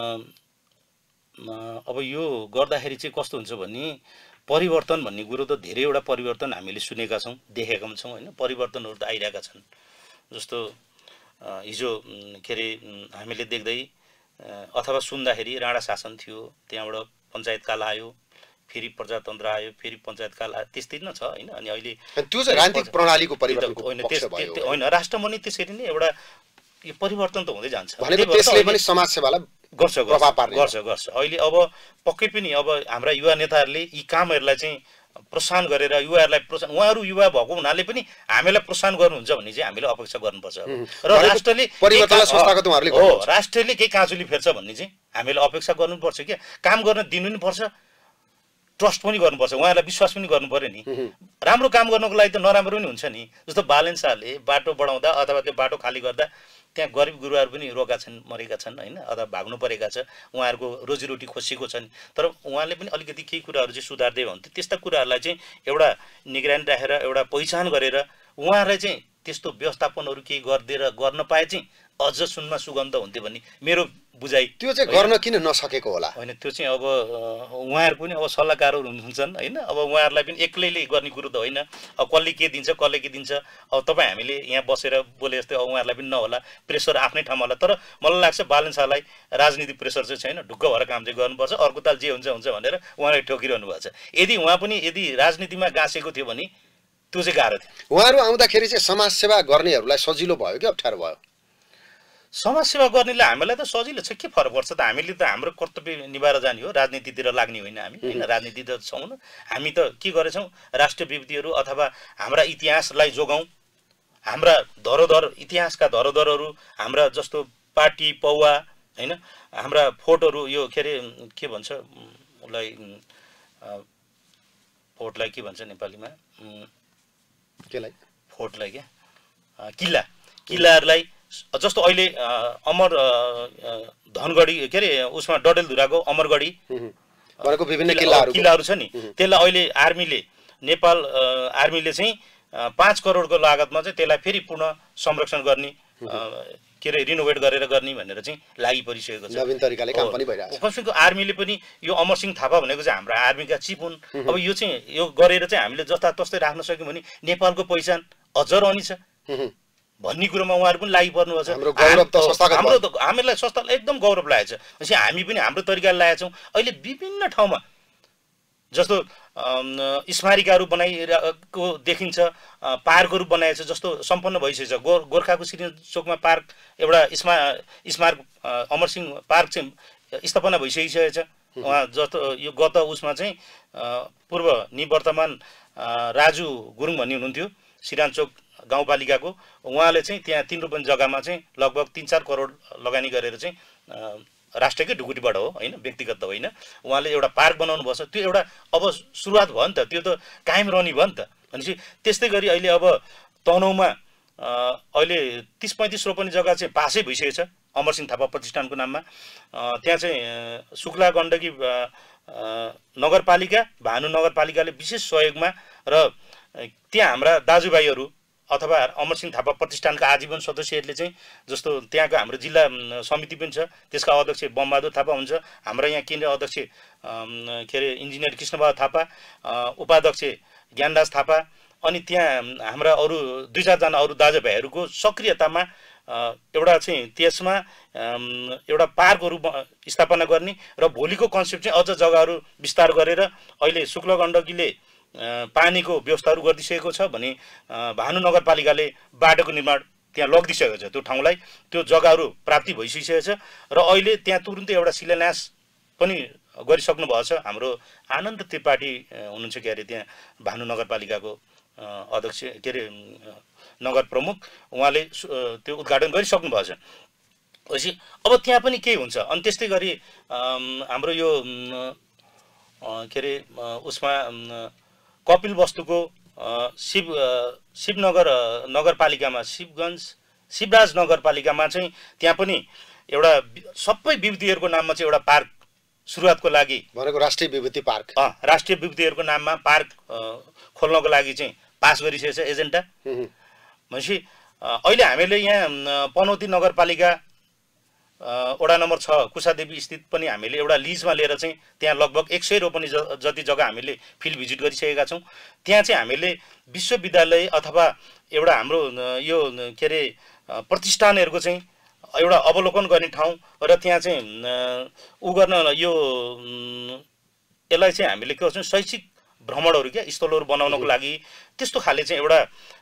अब यो गर्दाखेरि चाहिँ कस्तो हुन्छ भने परिवर्तन भन्ने कुरो त धेरैवटा परिवर्तन हामीले सुनेका छौं देखेका पनि छौं हैन परिवर्तनहरू त आइरहेका छन् जस्तो हिजो के रे हामीले देख्दै अथवा सुन्दाखेरि राणा शासन थियो त्यहाँबाट पञ्चायत काल आयो फेरि प्रजातन्त्र आयो फेरि पञ्चायत काल आयो त्यस्तै न छ हैन अनि अहिले त्यो चाहिँ राजनीतिक प्रणालीको परिवर्तनको पक्ष भयो हैन राष्ट्रमा नि त्यसरी नै एउटा यो परिवर्तन त हुँदै जान्छ भनेको त्यसले पनि समाज सेवालाई गर्छ अहिले अब पक्कै पनि अब हाम्रा युवा नेताहरूले यी कामहरूलाई चाहिँ प्रोत्साहन गरेर युवाहरूलाई प्रोत्साहन उहाँहरू युवा भएको हुनाले पनि हामीलाई प्रोत्साहन गर्नुहुन्छ भन्ने चाहिँ हामीले अपेक्षा गर्नुपर्छ र राष्ट्रले परिवर्तनलाई संस्थागत उहाँहरूले हो राष्ट्रले के काँचुली फेर्छ भन्ने चाहिँ हामीले अपेक्षा गर्नुपर्छ के काम गर्न दिनु नि पर्छ ट्रस्ट पनि गर्नुपर्छ उहाँहरूलाई विश्वास पनि गर्नु पर्यो नि राम्रो काम गर्नको लागि त नराम्रो पनि हुन्छ नि जस्तो बालेन शाहले बाटो बढाउँदा अथवा त्यो बाटो खाली गर्दा त्यहाँ गरिब गुरुवाहरू पनि रोका छन् मरेका छन् हैन अथवा भाग्नु परेका छ उहाँहरूको रोजीरोटी खोसिएको छन् तर उहाँले पनि अलिकति केही कुराहरू चाहिँ सुधार्दै भन्थे त्यस्ता कुराहरूलाई चाहिँ एउटा निगरानी राखेर एउटा पहिचान गरेर उहाँहरूलाई चाहिँ त्यस्तो व्यवस्थापनहरू केही गर्दिएर गर्न पाए चाहिँ अझ सुनमा सुगन्ध हुन्थ्यो भन्ने मेरो बुझाइ त्यो चाहिँ गर्न किन नसकेको होला हैन त्यो चाहिँ अब उहाँहरू पनि अब सल्लाहकारहरू हुन्छन् हैन अब उहाँहरूलाई पनि एक्लैले गर्ने कुरो त होइन अब कसले के दिन्छ कसले के दिन्छ अब तपाईँ हामीले यहाँ बसेर बोले जस्तै अब उहाँहरूलाई पनि नहोला प्रेसर आफ्नै ठाउँमा होला तर मलाई लाग्छ बालन शाहलाई राजनीतिक प्रेसर चाहिँ छैन ढुक्क भएर काम चाहिँ गर्नुपर्छ अर्को ताल जे हुन्छ हुन्छ भनेर उहाँले ठोकिरहनु भएको छ यदि उहाँ पनि यदि राजनीतिमा गाँसेको थियो भने त्यो चाहिँ गाह्रो थियो उहाँहरू आउँदाखेरि चाहिँ समाज सेवा गर्नेहरूलाई सजिलो भयो कि अप्ठ्यारो भयो समाजसेवा गर्नेले हामीलाई त सजिलो छ के फरक पर्छ त हामीले त हाम्रो कर्तव्य निभाएर जाने हो राजनीतितिर लाग्ने होइन हामी हैन राजनीति त छौँ न हामी त के गरेछौँ राष्ट्रिय विभूतिहरू अथवा हाम्रा इतिहासलाई जोगाउँ हाम्रा धरोधर इतिहासका धरोधरहरू हाम्रा जस्तो पार्टी पौवा हैन हाम्रा फोटोहरू यो के अरे के भन्छ उसलाई फोटलाई के भन्छ नेपालीमा केलाई फोटलाई के किल्लाहरूलाई जस्तो अहिले अमर धनगढी के अरे उसमा डडेलधुराको अमरगढी भनेको विभिन्न किल्लाहरू छ नि त्यसलाई अहिले आर्मीले नेपाल आर्मीले चाहिँ 5 करोडको लागतमा चाहिँ त्यसलाई फेरि पुनः संरक्षण गर्ने के अरे रिनोभेट गरेर गर्ने भनेर चाहिँ लागि परिसकेको छ नवीन तरिकाले काम पनि भइरहेको छ कसैको आर्मीले पनि यो अमरसिंह थापा भनेको चाहिँ हाम्रो आर्मीका चिफ हुन् अब यो चाहिँ यो गरेर चाहिँ हामीले जतातस्तै राख्न सक्यौँ भने नेपालको पहिचान अझ रहने छ भन्ने कुरोमा उहाँहरू पनि लागि पर्नुभएको छ हाम्रो त हामीलाई संस्थालाई एकदम गौरव लागेको छ भनेपछि हामी पनि हाम्रो तरिकाले लागेका छौँ अहिले विभिन्न ठाउँमा जस्तो स्मारिकाहरू बनाइरहेको देखिन्छ पार्कहरू बनाएको छ जस्तो सम्पन्न भइसकेको छ गोर्खाको श्रीचोकमा पार्क एउटा स्मारक अमरसिंह पार्क चाहिँ स्थापना भइसकिसकेको छ उहाँ जस्तो यो गत उसमा चाहिँ पूर्व निवर्तमान राजु गुरुङ भन्ने हुनुहुन्थ्यो सिरानचोक गाउँपालिकाको उहाँले चाहिँ त्यहाँ 3 रुपैयाँ जग्गामा चाहिँ लगभग 3-4 करोड लगानी गरेर चाहिँ राष्ट्रकै ढुकुटीबाट हो हैन व्यक्तिगत त होइन उहाँले एउटा पार्क बनाउनु भएको छ त्यो एउटा अब सुरुवात भयो नि त त्यो त कायम रहने भयो नि त भनेपछि त्यस्तै गरी अहिले अब तनहुमा अहिले 30-35 रोपनी जग्गा चाहिँ पासै भइसकेको छ अमरसिंह थापा प्रतिष्ठानको नाममा। त्यहाँ चाहिँ शुक्ला गण्डकी नगरपालिका, भानु नगरपालिकाले विशेष सहयोगमा र त्यहाँ हाम्रा दाजुभाइहरू अथवा अमरसिंह थापा प्रतिष्ठानका आजीवन सदस्यहरूले चाहिँ जस्तो त्यहाँको हाम्रो जिल्ला समिति पनि छ, त्यसका अध्यक्ष बमबहादुर थापा हुन्छ, हाम्रा यहाँ केन्द्रीय अध्यक्ष के अरे इन्जिनियर कृष्णबहादुर थापा, उपाध्यक्ष ज्ञानदास थापा, अनि त्यहाँ हाम्रा अरू 2-4 जना अरू दाजुभाइहरूको सक्रियतामा एउटा चाहिँ त्यसमा एउटा पार्कहरू स्थापना गर्ने र भोलिको कन्सेप्ट चाहिँ अझ जग्गाहरू विस्तार गरेर अहिले शुक्ला गण्डकीले पानीको व्यवस्थाहरू गरिदिइसकेको छ भने भानु नगरपालिकाले बाटोको निर्माण त्यहाँ लगिदिइसकेको छ, त्यो ठाउँलाई त्यो जग्गाहरू प्राप्ति भइसकेको छ र अहिले त्यहाँ तुरुन्तै एउटा शिलान्यास पनि गरिसक्नु भएको छ। हाम्रो आनन्द त्रिपाठी हुनुहुन्छ के अरे त्यहाँ भानु नगरपालिकाको अध्यक्ष के अरे नगर प्रमुख, उहाँले त्यो उद्घाटन गरिसक्नु भएको छ। पछि अब त्यहाँ पनि केही हुन्छ। अनि त्यस्तै गरी हाम्रो यो के अरे उसमा कपिल वस्तुको शिवनगर नगरपालिकामा शिवराज नगरपालिकामा चाहिँ त्यहाँ पनि एउटा सबै विभूतिहरूको नाममा चाहिँ एउटा पार्क सुरुवातको लागि भनेको राष्ट्रिय विभूति पार्क, राष्ट्रिय विभूतिहरूको नाममा पार्क खोल्नको लागि चाहिँ पास गरिसकेको छ एजेन्डा। भनेपछि अहिले हामीले यहाँ पनौती नगरपालिका वडा नम्बर 6 कुसादेवी स्थित पनि हामीले एउटा लिजमा लिएर चाहिँ त्यहाँ लगभग 100 रोपनी जति जग्गा हामीले फिल्ड भिजिट गरिसकेका छौँ। त्यहाँ चाहिँ हामीले विश्वविद्यालय अथवा एउटा हाम्रो यो के अरे प्रतिष्ठानहरूको चाहिँ एउटा अवलोकन गर्ने ठाउँ र त्यहाँ चाहिँ उ गर्न यो यसलाई चाहिँ हामीले के भन्छौँ शैक्षिक भ्रमणहरू क्या स्थलहरू बनाउनको लागि त्यस्तो खाले चाहिँ एउटा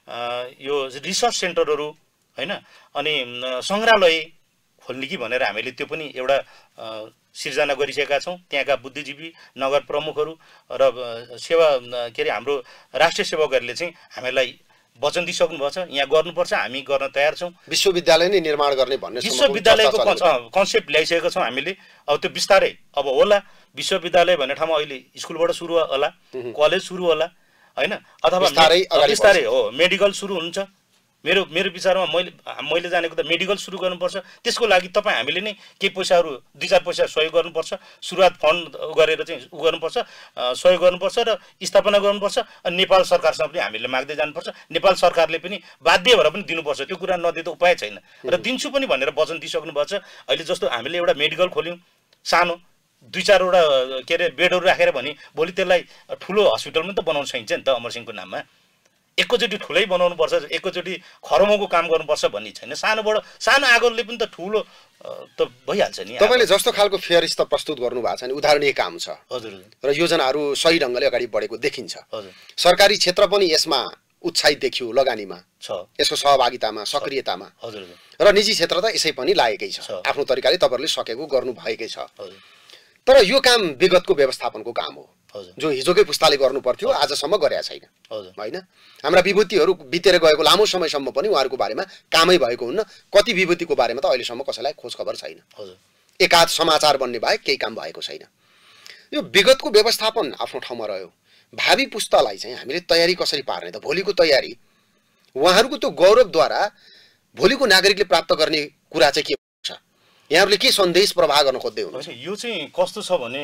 यो रिसर्च सेन्टरहरू हैन अनि सङ्ग्रहालय खोल्ने कि भनेर हामीले त्यो पनि एउटा सिर्जना गरिसकेका छौँ। त्यहाँका बुद्धिजीवी नगर प्रमुखहरू र सेवा के अरे हाम्रो राष्ट्रिय सेवकहरूले चाहिँ हामीलाई वचन दिइसक्नु भएको छ, यहाँ गर्नुपर्छ, हामी गर्न तयार छौँ। विश्वविद्यालय नै निर्माण गर्ने भन्ने विश्वविद्यालयको कन्सेप्ट ल्याइसकेको छौँ हामीले। अब त्यो बिस्तारै अब होला, विश्वविद्यालय भन्ने ठाउँमा अहिले स्कुलबाट सुरु होला, कलेज सुरु होला हैन, अथवा बिस्तारै हो मेडिकल सुरु हुन्छ। मेरो विचारमा मैले जानेको त मेडिकल सुरु गर्नुपर्छ। त्यसको लागि तपाईँ हामीले नै केही पैसाहरू 2-4 पैसा सहयोग गर्नुपर्छ, सुरुवात फन्ड गरेर चाहिँ उ गर्नुपर्छ, सहयोग गर्नुपर्छ र स्थापना गर्नुपर्छ। अनि नेपाल सरकारसँग पनि हामीले माग्दै जानुपर्छ, नेपाल सरकारले पनि बाध्य भएर पनि दिनुपर्छ, त्यो कुरा नदिँदा उपाय छैन र दिन्छु पनि भनेर वचन दिइसक्नु भएको छ। अहिले जस्तो हामीले एउटा मेडिकल खोल्यौँ सानो 2-4 वटा के अरे बेडहरू राखेर भने भोलि त्यसलाई ठुलो हस्पिटल पनि त बनाउन सकिन्छ नि त। अमरसिंहको नाममा एकैचोटि ठुलै बनाउनुपर्छ, एकैचोटि खरमको काम गर्नुपर्छ भन्ने छैन। सानो आगोले पनि त ठुलो त भइहाल्छ नि। तपाईँले जस्तो खालको फेयरिस्ट त प्रस्तुत गर्नु भएको छ नि, उदाहरणीय काम छ हजुर र योजनाहरू सही ढङ्गले अगाडि बढेको देखिन्छ। हजुर सरकारी क्षेत्र पनि यसमा उत्साहित देखियो लगानीमा छ, यसको सहभागितामा सक्रियतामा। हजुर र निजी क्षेत्र त यसै पनि लागेकै छ, आफ्नो तरिकाले तपाईँहरूले सकेको गर्नु भएकै छ। हजुर तर यो काम विगतको व्यवस्थापनको काम हो जो हिजोकै पुस्ताले गर्नु पर्थ्यो, आजसम्म गरेका छैन होइन। हाम्रा विभूतिहरू बितेर गएको लामो समयसम्म पनि उहाँहरूको बारेमा कामै भएको हुन्न। कति विभूतिको बारेमा त अहिलेसम्म कसैलाई खोज खबर छैन, एकाध समाचार बन्ने बाहेक केही काम भएको छैन। यो विगतको व्यवस्थापन आफ्नो ठाउँमा रह्यो। भावी पुस्तालाई चाहिँ हामीले तयारी कसरी पार्ने त? भोलिको तयारी उहाँहरूको त्यो गौरवद्वारा भोलिको नागरिकले प्राप्त गर्ने कुरा चाहिँ के हुन्छ? यहाँहरूले के सन्देश प्रवाह गर्न खोज्दै हुनुहुन्छ? यो चाहिँ कस्तो छ भने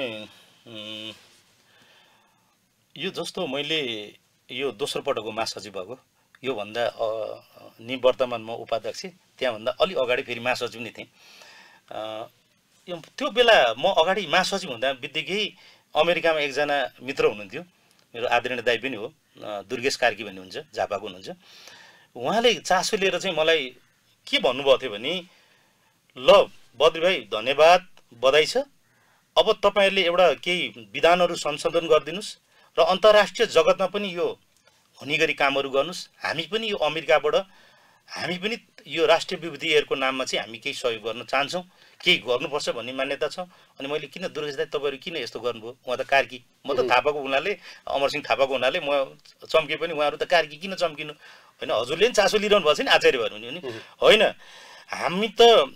यो जस्तो मैले यो दोस्रो पटकको महासचिव भएको, योभन्दा वर्तमान म उपाध्यक्ष, त्यहाँभन्दा अलि अगाडि फेरि महासचिव नै थिएँ। त्यो बेला म अगाडि महासचिव हुँदा बित्तिकै अमेरिकामा एकजना मित्र हुनुहुन्थ्यो, मेरो आदरणीय दाइ पनि हो, दुर्गेश कार्की भन्ने हुन्छ, झापाको हुनुहुन्छ। उहाँले चासो लिएर चाहिँ मलाई के भन्नुभएको थियो भने, ल बद्री भाइ धन्यवाद, बधाई छ, अब तपाईँहरूले एउटा केही विधानहरू संशोधन गरिदिनुहोस् र अन्तर्राष्ट्रिय जगतमा पनि यो हुने गरी कामहरू गर्नुहोस्। हामी पनि यो अमेरिकाबाट हामी पनि यो राष्ट्रिय विभूतिहरूको नाममा चाहिँ हामी केही सहयोग गर्न चाहन्छौँ, केही गर्नुपर्छ भन्ने मान्यता छ। अनि मैले किन दुर्गेश दाइ तपाईँहरू किन यस्तो गर्नुभयो? उहाँ त कार्की, म त थापाको हुनाले, अमरसिंह थापाको हुनाले म चम्के पनि, उहाँहरू त कार्की किन चम्किनु होइन? हजुरले पनि चासो लिइरहनु भएको छ नि आचार्य भएर नि होइन। हामी त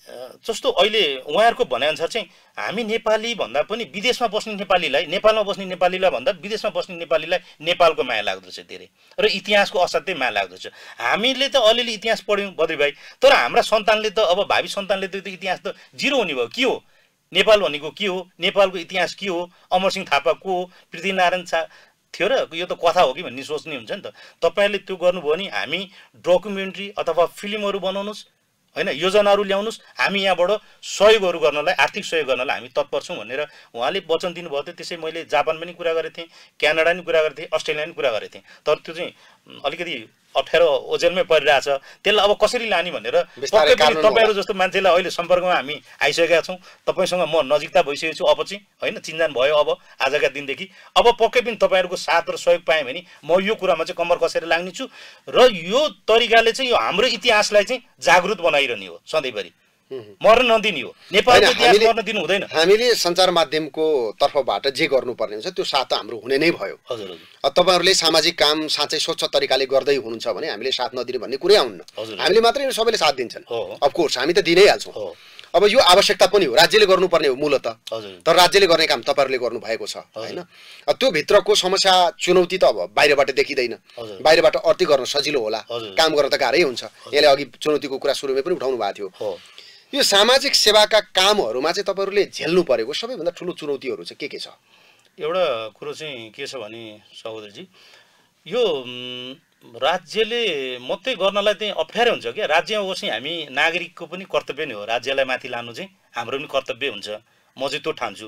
जस्तो अहिले उहाँहरूको भनाइअनुसार चाहिँ हामी नेपाली भन्दा पनि विदेशमा बस्ने नेपालीलाई, नेपालमा बस्ने नेपालीलाई भन्दा विदेशमा बस्ने नेपालीलाई नेपालको माया लाग्दछ धेरै, र इतिहासको असाध्यै माया लाग्दछ। हामीले त अलिअलि इतिहास पढ्यौँ बद्री भाइ, तर हाम्रा सन्तानले त, अब भावी सन्तानले त इतिहास त जिरो हुने भयो। के हो नेपाल भनेको, के हो नेपालको इतिहास, के हो अमरसिंह थापा को हो, पृथ्वीनारायण थियो र यो त कथा हो कि भन्ने सोच्ने हुन्छ नि त। तपाईँहरूले त्यो गर्नुभयो भने हामी डकुमेन्ट्री अथवा फिल्महरू बनाउनुहोस् होइन, योजनाहरू ल्याउनुहोस्, हामी यहाँबाट सहयोगहरू गर्नलाई, आर्थिक सहयोग गर्नलाई हामी तत्पर छौँ भनेर उहाँले वचन दिनुभएको थियो। त्यसै मैले जापान पनि कुरा गरेको थिएँ, क्यानाडा पनि कुरा गरेको थिएँ, अस्ट्रेलिया पनि कुरा गरेको थिएँ। तर त्यो चाहिँ अलिकति अप्ठ्यारो ओजेलमै परिरहेछ। त्यसलाई अब कसरी लाने भनेर पक्कै पनि तपाईँहरू जस्तो मान्छेलाई अहिले सम्पर्कमा हामी आइसकेका छौँ। तपाईँसँग म नजिकता भइसकेको छु अब चाहिँ होइन, चिन्जान भयो अब आजका दिनदेखि। अब पक्कै पनि तपाईँहरूको साथ र सहयोग पाएँ भने म यो कुरामा चाहिँ कम्मर कसेर लाग्ने छु र यो तरिकाले चाहिँ यो हाम्रो इतिहासलाई चाहिँ जागृत बनाइरहने हो, सधैँभरि मर्न नदिने हो। नेपालको इतिहास मर्न दिनु हुँदैन। हामीले सञ्चार माध्यमको तर्फबाट जे गर्नुपर्ने हुन्छ त्यो साथ हाम्रो हुने नै भयो। हजुर तपाईँहरूले सामाजिक काम साँच्चै स्वच्छ तरिकाले गर्दै हुनुहुन्छ भने हामीले साथ नदिने भन्ने कुरै आउन्न। हामीले मात्रै सबैले साथ दिन्छन्, अफकोर्स हामी त दिनै हाल्छौँ। अब यो आवश्यकता पनि हो, राज्यले गर्नुपर्ने हो मूलत, तर राज्यले गर्ने काम तपाईँहरूले गर्नुभएको छ होइन। त्यो भित्रको समस्या चुनौती त अब बाहिरबाट देखिँदैन, बाहिरबाट अर्थी गर्न सजिलो होला, काम गर्न त गाह्रै हुन्छ। यसले अघि चुनौतीको कुरा सुरुमै पनि उठाउनु भएको थियो। यो सामाजिक सेवाका कामहरूमा चाहिँ तपाईँहरूले झेल्नु परेको सबैभन्दा ठुलो चुनौतीहरू चाहिँ के छ? एउटा कुरो चाहिँ के छ भने सहोदरजी, यो राज्यले मात्रै गर्नलाई चाहिँ अप्ठ्यारो हुन्छ क्या। राज्यमा बस्ने हामी नागरिकको पनि कर्तव्य नै हो, राज्यलाई माथि लानु चाहिँ हाम्रो पनि कर्तव्य हुन्छ। म चाहिँ त्यो ठान्छु।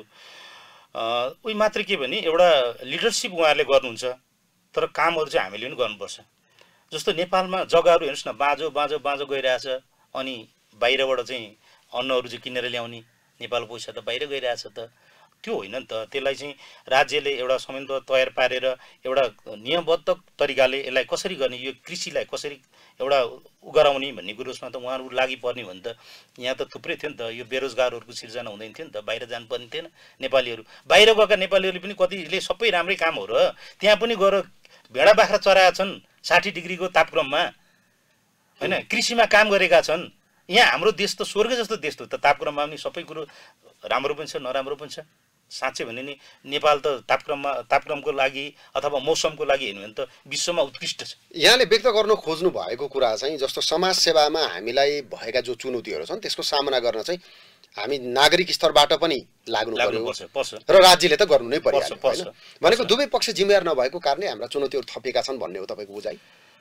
उही मात्रै के भने एउटा लिडरसिप उहाँहरूले गर्नुहुन्छ, तर कामहरू चाहिँ हामीले पनि गर्नुपर्छ। जस्तो नेपालमा जग्गाहरू हेर्नुहोस् न, बाँझो बाँझो बाँझो गइरहेछ, अनि बाहिरबाट चाहिँ अन्नहरू चाहिँ किनेर ल्याउने, नेपालको पैसा त बाहिर गइरहेछ त, त्यो होइन नि त। त्यसलाई चाहिँ राज्यले एउटा संयन्त्र तयार पारेर एउटा नियमबद्ध तरिकाले यसलाई कसरी गर्ने, यो कृषिलाई कसरी एउटा गराउने भन्ने कुरोमा त उहाँहरू लागि पर्ने हो नि त। यहाँ त थुप्रै थियो नि त, यो बेरोजगारहरूको सिर्जना हुँदैन थियो नि त, बाहिर जानुपर्ने थिएन नेपालीहरू। बाहिर गएका नेपालीहरूले पनि कतिले सबै राम्रै काम हो र त्यहाँ पनि गएर भेडा बाख्रा चराएका छन् 60 डिग्रीको तापक्रममा होइन, कृषिमा काम गरेका छन्। यहाँ हाम्रो देश त स्वर्ग जस्तो देश हो त, तापक्रममा पनि सबै कुरो राम्रो पनि छ नराम्रो पनि छ। साँच्चै भने नि नेपाल त तापक्रमको लागि अथवा मौसमको लागि हेर्नु भने त विश्वमा उत्कृष्ट छ। यहाँले व्यक्त गर्न खोज्नु भएको कुरा चाहिँ जस्तो समाज सेवामा हामीलाई भएका जो चुनौतीहरू छन् त्यसको सामना गर्न चाहिँ हामी नागरिक स्तरबाट पनि लाग्नु पर्यो र राज्यले त गर्नु नै परिहाल्यो हैन। भनेको दुवै पक्ष जिम्मेवार नभएको कारणले हाम्रा चुनौतीहरू थपिएका छन् भन्ने हो तपाईको बुझाइ?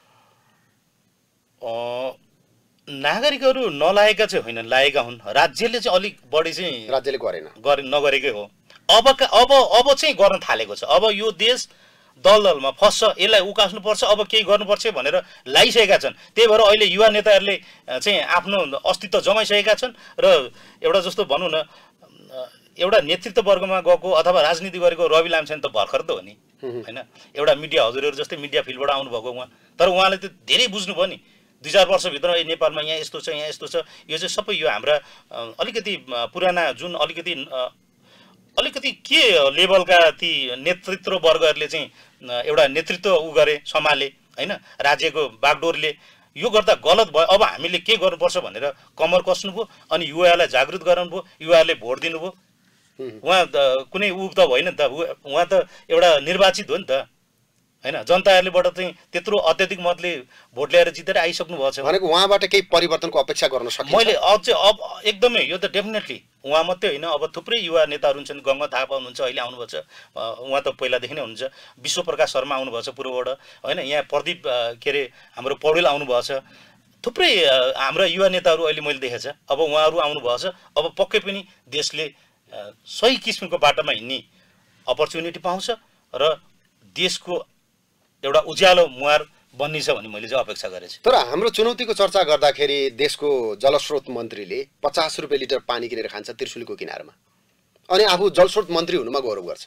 नागरिकहरू नलागेका चाहिँ होइन, लागेका हुन्। राज्यले चाहिँ अलिक बढी चाहिँ राज्यले नगरेकै हो। अब चाहिँ गर्न थालेको छ। अब यो देश दलदलमा फस्छ, यसलाई उकास्नुपर्छ, अब केही गर्नुपर्छ भनेर लागिसकेका छन्। त्यही भएर अहिले युवा नेताहरूले चाहिँ आफ्नो अस्तित्व जमाइसकेका छन् र एउटा जस्तो भनौँ न, एउटा नेतृत्व वर्गमा गएको अथवा राजनीति गरेको रवि लामिछाने त भर्खर त हो नि होइन। एउटा मिडिया हजुरहरू जस्तै मिडिया फिल्डबाट आउनुभएको उहाँ, तर उहाँले त धेरै बुझ्नुभयो नि 2-4 वर्षभित्र नेपालमा यहाँ यस्तो छ, यहाँ यस्तो छ। यो चाहिँ सबै यो हाम्रा अलिकति पुराना जुन अलिकति के लेभलका ती नेतृत्व वर्गहरूले चाहिँ एउटा नेतृत्व गरे, सम्हाले होइन, राज्यको बागडोरले। यो गर्दा गलत भयो। अब हामीले के गर्नुपर्छ भनेर कम्मर कस्नुभयो, अनि युवाहरूलाई जागृत गराउनुभयो, युवाहरूले भोट दिनुभयो। उहाँ कुनै ऊ त होइन नि त, उहाँ त एउटा निर्वाचित हो नि त हैन। जनताहरुलेबाट चाहिँ त्यत्रो अत्यधिक मतले भोट ल्याएर जितेर आइसक्नु भएको छ भनेको उहाँबाट केही परिवर्तनको अपेक्षा गर्न सकिन्छ। मैले अझै अब एकदमै यो त डेफिनेटली उहाँ मात्रै हैन, अब थुप्रै युवा नेताहरू हुन्छन्। गंगा थापा हुनुहुन्छ, अहिले आउनु भएको छ, उहाँ त पहिलादेखि नै हुनुहुन्छ। विश्वप्रकाश शर्मा आउनु भएको छ पूर्वबाट हैन। यहाँ प्रदीप के रे हाम्रो पौडेल आउनु भएको छ। थुप्रै हाम्रा युवा नेताहरू अहिले मैले देखेको छ। अब उहाँहरू आउनु भएको छ। अब पक्कै पनि देशले सही किसिमको बाटोमा हिँड्ने अपर्च्युनिटी पाउँछ र देशको एउटा उज्यालो मुहार बन्ने छ भन्ने मैले चाहिँ अपेक्षा गरेछु। तर हाम्रो चुनौतीको चर्चा गर्दाखेरि देशको जलस्रोत मन्त्रीले 50 रुपैयाँ लिटर पानी किनेर खान्छ त्रिशुलीको किनारमा, अनि आफू जलस्रोत मन्त्री हुनुमा गौरव गर्छ।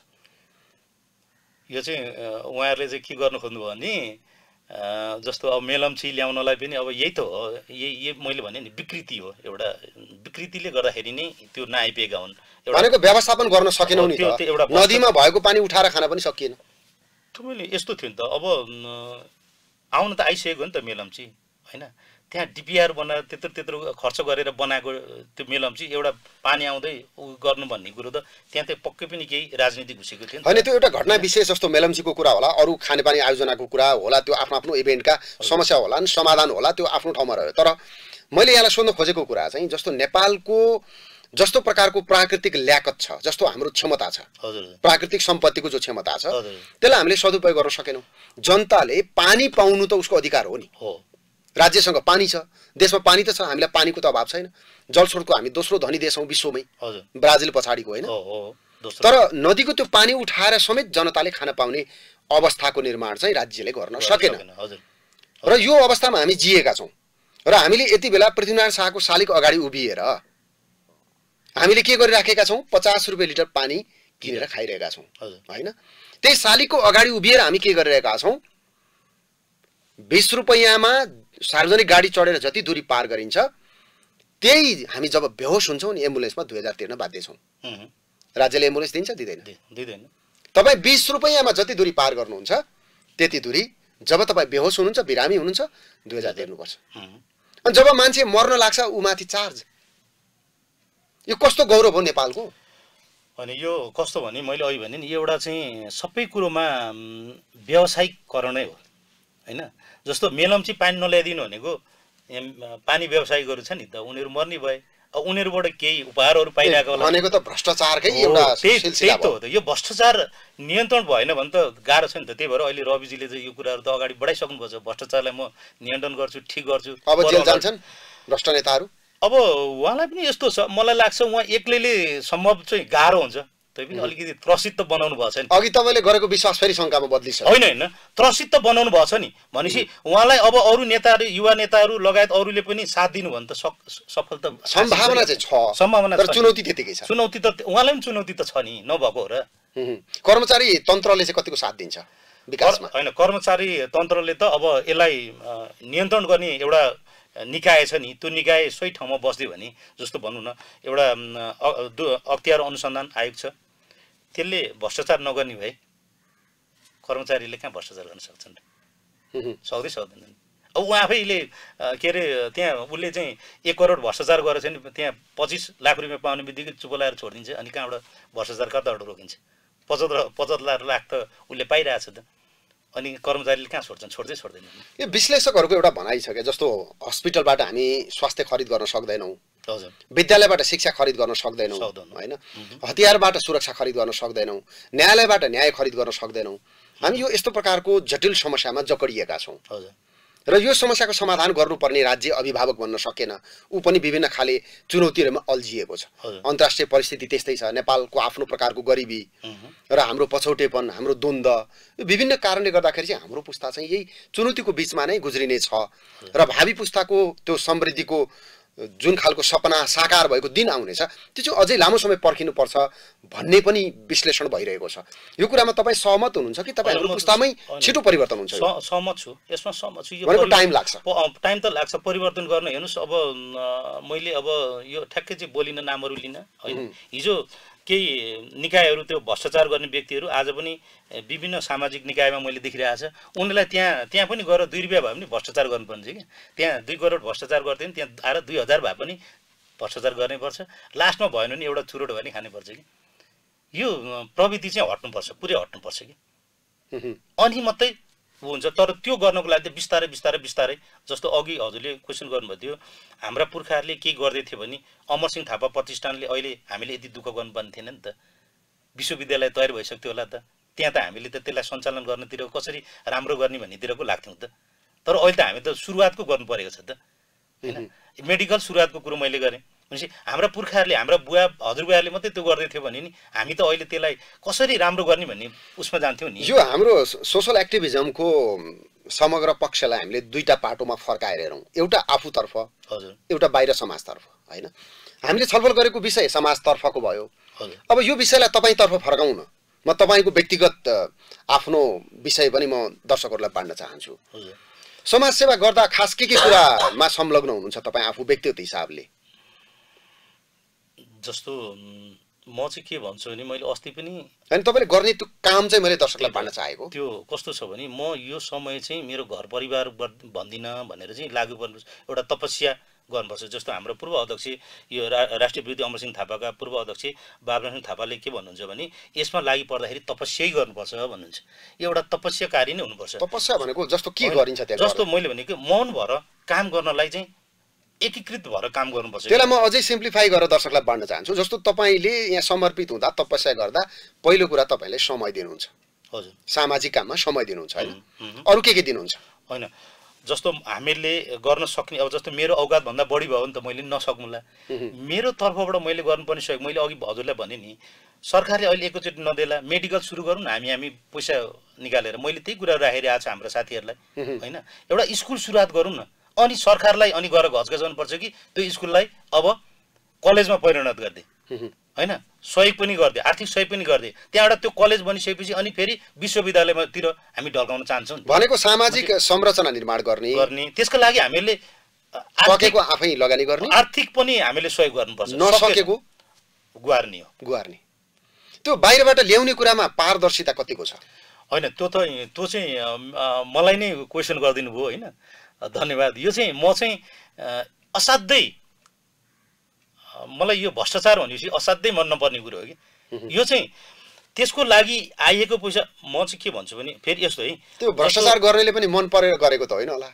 यो चाहिँ उहाँहरूले चाहिँ के गर्नु खोज्नुभयो भने जस्तो अब मेलम्ची ल्याउनलाई पनि अब यही त हो, यही मैले भने नि विकृति हो। एउटा विकृतिले गर्दाखेरि नै त्यो नआइपुगेका हुन्। भनेको व्यवस्थापन गर्न सकेनौ नि त। नदीमा भएको पानी उठाएर खान पनि सकिएन। मैले यस्तो थियो नि त, अब आउन त आइसकेको नि त मेलम्ची हैन। त्यहाँ डिपिआर बनाएर त्यत्रो खर्च गरेर बनाएको त्यो मेलम्ची एउटा पानी आउँदै गर्नु भन्ने कुरो त त्यहाँ त पक्कै पनि केही राजनीति घुसेको थियो हैन। त्यो एउटा घटना विशेष जस्तो मेलम्चीको कुरा होला, अरू खानेपानी आयोजनाको कुरा होला, त्यो आफ्नो आफ्नो इभेन्टका समस्या होला नि, समाधान होला, त्यो आफ्नो ठाउँमा रह्यो। तर मैले यहाँलाई सोध्न खोजेको कुरा चाहिँ जस्तो नेपालको जस्तो प्रकारको प्राकृतिक ल्याकत छ, जस्तो हाम्रो क्षमता छ, प्राकृतिक सम्पत्तिको जो क्षमता छ त्यसलाई हामीले सदुपयोग गर्न सकेनौँ। जनताले पानी पाउनु त उसको अधिकार हो नि। राज्यसँग पानी छ, देशमा पानी त छ, हामीलाई पानीको त अभाव छैन। जलस्रोतको हामी दोस्रो धनी देश हौँ विश्वमै, ब्राजिल पछाडिको होइन। तर नदीको त्यो पानी उठाएर समेत जनताले खान पाउने अवस्थाको निर्माण चाहिँ राज्यले गर्न सकेन। र यो अवस्थामा हामी जिएका छौँ। र हामीले यति बेला पृथ्वीनारायण शाहको शालिग अगाडि उभिएर हामीले के गरिराखेका छौँ? 50 रुपियाँ लिटर पानी किनेर खाइरहेका छौँ होइन। त्यही शालिगको अगाडि उभिएर हामी के गरिरहेका छौँ? 20 रुपियाँमा सार्वजनिक गाडी चढेर जति दूरी पार गरिन्छ त्यही हामी जब बेहोस हुन्छौँ नि एम्बुलेन्समा 2000 तिर्न बाध्य छौँ। राज्यले एम्बुलेन्स दिन्छ दिँदैन? तपाईँ 20 रुपियाँमा जति दूरी पार गर्नुहुन्छ त्यति दूरी जब तपाईँ बेहोस हुनुहुन्छ, बिरामी हुनुहुन्छ, 2000 तिर्नुपर्छ। अनि जब मान्छे मर्न लाग्छ ऊ माथि चार्ज। यो कस्तो गौरव हो नेपालको? अनि यो कस्तो भने मैले अघि भने नि एउटा चाहिँ सबै कुरोमा व्यावसायिककरणै हो होइन। जस्तो मेलम्ची पानी नल्याइदिनु भनेको पानी व्यवसायीहरू छ नि त, उनीहरू मर्ने भए, अब उनीहरूबाट केही उपहारहरू पाइरहेको होला भनेको त भ्रष्टाचारकै एउटा सिलसिला हो। यो भ्रष्टाचार नियन्त्रण भएन भने त गाह्रो छ नि त। त्यही भएर अहिले रविजीले चाहिँ यो कुराहरू त अगाडि बढाइसक्नुपर्छ। भ्रष्टाचारलाई म नियन्त्रण गर्छु, ठिक गर्छु। अब जेल जान्छन् भ्रष्ट नेताहरू। अब उहाँलाई पनि यस्तो छ, मलाई लाग्छ उहाँ एक्लैले सम्भव चाहिँ गाह्रो हुन्छ। त्यही पनि अलिकति त्रसित त बनाउनु भएको छ नि। अघि तपाईँले गरेको विश्वास फेरि शङ्कामा बदलिसक्यो। होइन त्रसित त बनाउनु भएको छ नि भनेपछि उहाँलाई अब अरू नेताहरू, युवा नेताहरू लगायत अरूले पनि साथ दिनु भने त सफल त सम्भावना चाहिँ छ, सम्भावना तर चुनौती त्यतिकै छ। चुनौती त उहाँलाई पनि चुनौती त छ नि, नभएको हो र। कर्मचारी तन्त्रले चाहिँ कतिको साथ दिन्छ विकासमा? होइन, कर्मचारी तन्त्रले त अब यसलाई नियन्त्रण गर्ने एउटा निकाय छ नि, त्यो निकाय सही ठाउँमा बस्दियो भने जस्तो भनौँ न एउटा अख्तियार अनुसन्धान आयोग छ, त्यसले भ्रष्टाचार नगर्ने भए कर्मचारीले कहाँ भ्रष्टाचार गर्न सक्छन्? सक्दैनन्। अब उहाँ आफैले के अरे त्यहाँ उसले चाहिँ 1 करोड भ्रष्टाचार गरेछ नि, त्यहाँ 25 लाख रुपियाँ पाउने बित्तिकै चुप लगाएर छोडिदिन्छ। अनि कहाँबाट भ्रष्टाचार कताबाट रोकिन्छ? 75 लाख त उसले पाइरहेछ त। अनि कर्मचारीले कहाँ छोड्छन्? छोड्दैन। यो विश्लेषकहरूको एउटा भनाइ छ क्या, जस्तो हस्पिटलबाट हामी स्वास्थ्य खरिद गर्न सक्दैनौँ, विद्यालयबाट शिक्षा खरिद गर्न सक्दैनौँ होइन, हतियारबाट सुरक्षा खरिद गर्न सक्दैनौँ, न्यायालयबाट न्याय खरिद गर्न सक्दैनौँ। हामी यो यस्तो प्रकारको जटिल समस्यामा जकडिएका छौँ। र यो समस्याको समाधान गर्नुपर्ने राज्य अभिभावक बन्न सकेन। ऊ पनि विभिन्न खाले चुनौतीहरूमा अल्झिएको छ। अन्तर्राष्ट्रिय परिस्थिति त्यस्तै छ, नेपालको आफ्नो प्रकारको गरिबी र हाम्रो पछौटेपन, हाम्रो द्वन्द्व, विभिन्न कारणले गर्दाखेरि चाहिँ हाम्रो पुस्ता चाहिँ यही चुनौतीको बिचमा नै गुज्रिने छ। र भावी पुस्ताको त्यो समृद्धिको जुन खालको सपना साकार भएको दिन आउनेछ त्यो चाहिँ अझै लामो समय पर्खिनुपर्छ भन्ने पनि विश्लेषण भइरहेको छ। यो कुरामा तपाईँ सहमत हुनुहुन्छ कि तपाईँहरूको पुस्तामै छिटो परिवर्तन हुन्छ? सहमत छु, यसमा सहमत छु। यो टाइम लाग्छ, टाइम त लाग्छ परिवर्तन गर्न। हेर्नुहोस् अब मैले अब यो ठ्याक्कै चाहिँ बोलिन, नामहरू लिन होइन। हिजो केही निकायहरू त्यो भ्रष्टाचार गर्ने व्यक्तिहरू आज पनि विभिन्न सामाजिक निकायमा मैले देखिरहेको छ। उनीहरूलाई त्यहाँ पनि गएर 2 रुपियाँ भए पनि भ्रष्टाचार गर्नुपर्ने छ कि। त्यहाँ 2 करोड भ्रष्टाचार गर्थ्यो नि, त्यहाँ आएर 2000 भए पनि भ्रष्टाचार गर्नैपर्छ। लास्टमा भएन भने एउटा चुरोट भए पनि खानुपर्छ कि। यो प्रवृत्ति चाहिँ हट्नुपर्छ, पुरै हट्नुपर्छ कि, अनि मात्रै हुन्छ। तर त्यो गर्नको लागि बिस्तारै जस्तो अघि हजुरले क्वेसन गर्नुभएको थियो, हाम्रा पुर्खाहरूले के गर्दै थियो भने अमरसिंह थापा प्रतिष्ठानले अहिले हामीले यति दुःख गर्नुपर्ने थिएन नि त। विश्वविद्यालय तयार भइसक्थ्यो होला त, त्यहाँ त हामीले त त्यसलाई सञ्चालन गर्नतिर कसरी राम्रो गर्ने भन्नेतिरको लाग्थ्यौँ त। तर अहिले त हामी त सुरुवातको गर्नु परेको छ त होइन। मेडिकल सुरुवातको कुरो मैले गरेँ भनेपछि हाम्रा पुर्खाहरूले, हाम्रा बुवा हजुरबुवाहरूले मात्रै त्यो गर्दै थियो भने नि हामी त अहिले त्यसलाई कसरी राम्रो गर्ने भन्ने उसमा जान्थ्यौँ नि। यो हाम्रो सोसल एक्टिभिजमको समग्र पक्षलाई हामीले 2टा पाटोमा फर्काएर हेरौँ, एउटा आफूतर्फ, हजुर, एउटा बाहिर समाजतर्फ होइन। हामीले छलफल गरेको विषय समाजतर्फको भयो। अब यो विषयलाई तपाईँतर्फ फर्काउन म तपाईँको व्यक्तिगत आफ्नो विषय पनि म दर्शकहरूलाई बाँड्न चाहन्छु। समाजसेवा गर्दा खास के कुरामा संलग्न हुनुहुन्छ तपाईँ आफू व्यक्तिगत हिसाबले? जस्तो म चाहिँ के भन्छु भने मैले अस्ति पनि अनि तपाईँले गर्ने त्यो काम चाहिँ मैले दर्शकलाई भन्न चाहेको त्यो कस्तो छ भने म यो समय चाहिँ मेरो घर परिवार भन्दिनँ भनेर चाहिँ लागु पर्नु एउटा तपस्या गर्नुपर्छ। जस्तो हाम्रो पूर्व अध्यक्ष यो राष्ट्रिय विद्युत अमरसिंह थापाका पूर्व अध्यक्ष बाबुराम थापाले के भन्नुहुन्छ भने यसमा लागि पर्दाखेरि तपस्यै गर्नुपर्छ भन्नुहुन्छ। यो एउटा तपस्या कार्य नै हुनुपर्छ। तपस्या भनेको जस्तो के गरिन्छ त्यहाँ? जस्तो मैले भनेको मौन भएर काम गर्नलाई चाहिँ एकीकृत भएर काम गर्नुपर्छ। त्यसलाई म अझै सिम्प्लिफाई गरेर दर्शकलाई बाँड्न चाहन्छु। जस्तो तपाईँले यहाँ समर्पित हुँदा तपस्या गर्दा पहिलो कुरा तपाईँले समय दिनुहुन्छ। हजुर, सामाजिक काममा समय दिनुहुन्छ हैन? अरू के दिनुहुन्छ? होइन, जस्तो हामीले गर्न सक्ने अब जस्तो मेरो औकात भन्दा बढी भयो भने त मैले नसक्नुला। मेरो तर्फबाट मैले गर्नुपर्ने सहयोग मैले अघि हजुरलाई भने नि सरकारले अहिले एकैचोटि नदेला मेडिकल सुरु गरौँ न हामी पैसा निकालेर। मैले त्यही कुरा राखिरहेको छु हाम्रो साथीहरूलाई होइन। एउटा स्कुल सुरुवात गरौँ न अनि सरकारलाई अनि गएर घचघचाउनुपर्छ कि त्यो स्कुललाई अब कलेजमा परिणत गरिदिए होइन, सहयोग पनि गरिदिए, आर्थिक सहयोग पनि गरिदिए। त्यहाँबाट त्यो कलेज बनिसकेपछि अनि फेरि विश्वविद्यालयतिर हामी ढल्काउन चाहन्छौँ। भनेको सामाजिक संरचना निर्माण गर्ने त्यसको लागि हामीले सकेको आफै लगानी गर्ने, आर्थिक पनि हामीले सहयोग गर्नुपर्छ। नसकेको गुहार्ने हो। गुहार्ने त्यो बाहिरबाट ल्याउने कुरामा पारदर्शिता कतिको छ? होइन, त्यो चाहिँ मलाई नै क्वेसन गरिदिनु भयो होइन, धन्यवाद। यो चाहिँ म चाहिँ असाध्यै मलाई यो भ्रष्टाचार भनेपछि असाध्यै मन नपर्ने कुरो हो कि यो चाहिँ त्यसको लागि आइएको पैसा। म चाहिँ के भन्छु भने फेरि यस्तो है, त्यो भ्रष्टाचार गर्नेले पनि मन परेर गरेको त होइन होला?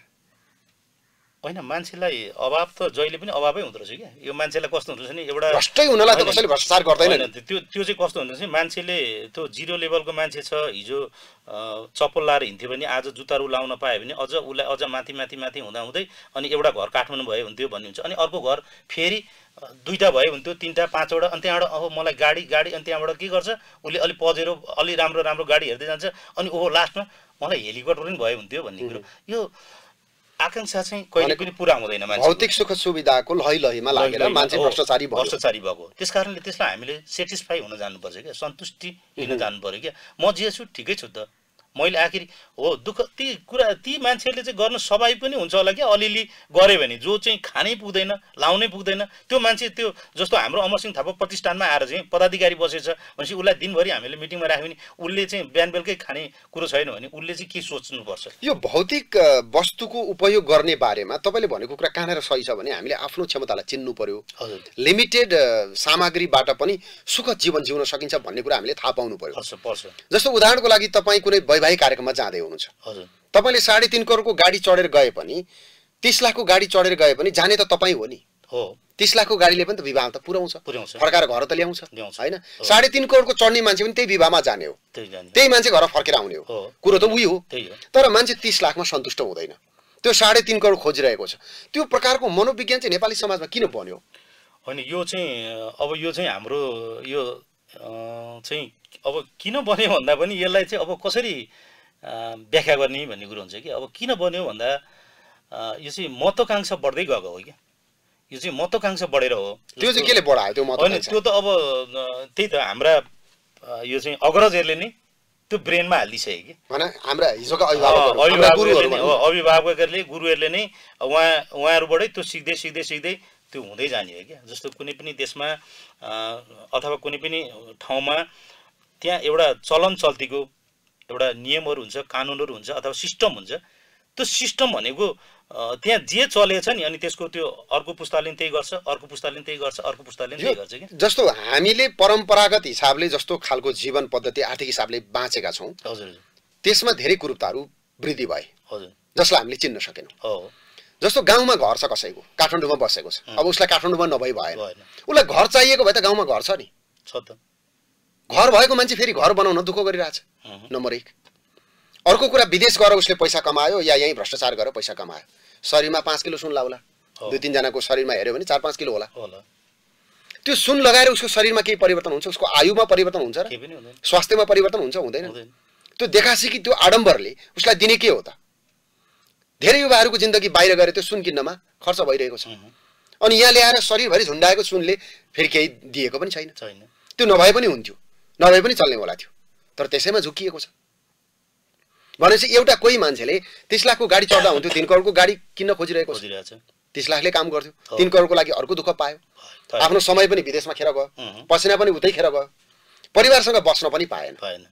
होइन, मान्छेलाई अभाव त जहिले पनि अभावै हुँदो रहेछ क्या। यो मान्छेलाई कस्तो हुन्छ भने एउटा भ्रष्टै हुनलाई त कसैले भ्रष्टाचार गर्दैन। त्यो चाहिँ कस्तो हुन्छ भने मान्छेले त्यो जिरो लेभलको मान्छे छ, हिजो चप्पल लाएर हिँड्थ्यो भने आज जुत्ताहरू लाउन पायो भने अझ उसलाई अझ माथि माथि माथि हुँदै अनि एउटा घर काठमाडौँ भयो हुन्थ्यो भन्ने हुन्छ। अनि अर्को घर फेरि दुईवटा भयो हुन्थ्यो, तिनवटा पाँचवटा, अनि त्यहाँबाट अब मलाई गाडी अनि त्यहाँबाट के गर्छ उसले अलि पजेरो अलि राम्रो गाडी हेर्दै जान्छ अनि ओहो लास्टमा मलाई हेलिकप्टर पनि भयो हुन्थ्यो भन्ने कुरो। यो आकांक्षा चाहिँ कहिले पनि पुरा हुँदैन। मान्छे भौतिक सुख सुविधाको लहीमा लागेर मान्छे भ्रष्टाचारी भएको। त्यस कारणले त्यसलाई हामीले सेटिस्फाई हुन जानुपर्छ क्या, सन्तुष्टि लिन जानु पर्यो क्या। म जे छु ठिकै छु त, मैले आखिर हो दुःख ती मान्छेहरूले चाहिँ गर्न सबै पनि हुन्छ होला क्या। अलिअलि गऱ्यो भने जो चाहिँ खानै पुग्दैन लाउनै पुग्दैन त्यो मान्छे, त्यो जस्तो हाम्रो अमरसिंह थापा प्रतिष्ठानमा आएर चाहिँ पदाधिकारी बसेछ भनेपछि उसलाई दिनभरि हामीले मिटिङमा राख्यो भने उसले चाहिँ बिहान बेलुकै खाने कुरो छैन भने उसले चाहिँ के सोच्नुपर्छ? यो भौतिक वस्तुको उपयोग गर्ने बारेमा तपाईँले भनेको कुरा कहाँनिर सही छ भने हामीले आफ्नो क्षमतालाई चिन्नु पर्यो। लिमिटेड सामग्रीबाट पनि सुखद जीवन जिउन सकिन्छ भन्ने कुरा हामीले थाहा पाउनु पर्यो। जस्तो उदाहरणको लागि तपाईँ कुनै वैवाहिक कार्यक्रममा जाँदै हुनुहुन्छ, तपाईँले 3.5 करोडको गाडी चढेर गए पनि 30 लाखको गाडी चढेर गए पनि जाने त तपाईँ हो नि। 30 लाखको गाडीले पनि त विवाह त पुर्याउँछ, फर्काएर घर त ल्याउँछ होइन। 3.5 करोडको चढ्ने मान्छे पनि त्यही विवाहमा जाने हो, त्यही मान्छे घर फर्केर आउने हो, कुरो त उही हो। तर मान्छे 30 लाखमा सन्तुष्ट हुँदैन, त्यो 3.5 करोड खोजिरहेको छ। त्यो प्रकारको मनोविज्ञान चाहिँ नेपाली समाजमा किन बन्यो? होइन, यो चाहिँ अब यो चाहिँ हाम्रो यो चाहिँ अब किन बन्यो भन्दा पनि यसलाई चाहिँ अब कसरी व्याख्या गर्ने भन्ने कुरो हुन्छ कि। अब किन बन्यो भन्दा यो चाहिँ महत्त्वाकांक्षा बढ्दै गएको हो कि। यो चाहिँ महत्त्वाकांक्षा बढेर हो। त्यो चाहिँ केले बढायो त्यो महत्त्वाकांक्षा? त्यो त अब त्यही त हाम्रा यो चाहिँ अग्रजहरूले नै त्यो ब्रेनमा हालिदिसक्यो कि। हाम्रा हिजोका अभिभावकहरूले गुरुहरूले नै उहाँहरूबाटै त्यो सिक्दै त्यो हुँदै जाने हो क्या। जस्तो कुनै पनि देशमा अथवा कुनै पनि ठाउँमा त्यहाँ एउटा चलन चल्तीको एउटा नियमहरू हुन्छ, कानुनहरू हुन्छ अथवा सिस्टम हुन्छ। त्यो सिस्टम भनेको त्यहाँ जे चलेछ नि अनि त्यसको त्यो अर्को पुस्ताले त्यही गर्छ, अर्को पुस्ताले त्यही गर्छ, अर्को पुस्ताले त्यही गर्छ कि। जस्तो हामीले परम्परागत हिसाबले जस्तो खालको जीवन पद्धति आर्थिक हिसाबले बाँचेका छौँ, हजुर, त्यसमा धेरै कुरूपताहरू वृद्धि भए, हजुर, जसलाई हामीले चिन्न सकेनौँ। जस्तो गाउँमा घर छ कसैको, काठमाडौँमा बसेको छ, अब उसलाई काठमाडौँमा नभई भएन, उसलाई घर चाहिएको भए त गाउँमा घर छ नि। घर भएको मान्छे फेरि घर बनाउन दुःख गरिरहेछ, नम्बर 1। अर्को कुरा विदेश गएर उसले पैसा कमायो या यहीँ भ्रष्टाचार गरेर पैसा कमायो, शरीरमा 5 किलो सुन लाउला, 2-3 जनाको शरीरमा हेऱ्यो भने 4-5 किलो होला। त्यो सुन लगाएर उसको शरीरमा केही परिवर्तन हुन्छ? उसको आयुमा परिवर्तन हुन्छ र स्वास्थ्यमा परिवर्तन हुन्छ? हुँदैन। त्यो देखासी कि त्यो आडम्बरले उसलाई दिने के हो त? धेरै युवाहरूको जिन्दगी बाहिर गएर त्यो सुन किन्नमा खर्च भइरहेको छ। अनि यहाँ ल्याएर शरीरभरि झुन्डाएको सुनले फेरि केही दिएको पनि छैन। त्यो नभए पनि हुन्थ्यो, नभए पनि चल्ने होला थियो, तर त्यसैमा झुकिएको छ। भनेपछि एउटा कोही मान्छेले 30 लाखको गाडी चढ्दा हुन्थ्यो, 3 करोडको गाडी किन्न खोजिरहेको छ। 30 लाखले काम गर्थ्यो, 3 करोडको लागि अर्को दुःख पायो। आफ्नो समय पनि विदेशमा खेर गयो, पसिना पनि उतै खेर गयो, परिवारसँग बस्न पनि पाएन।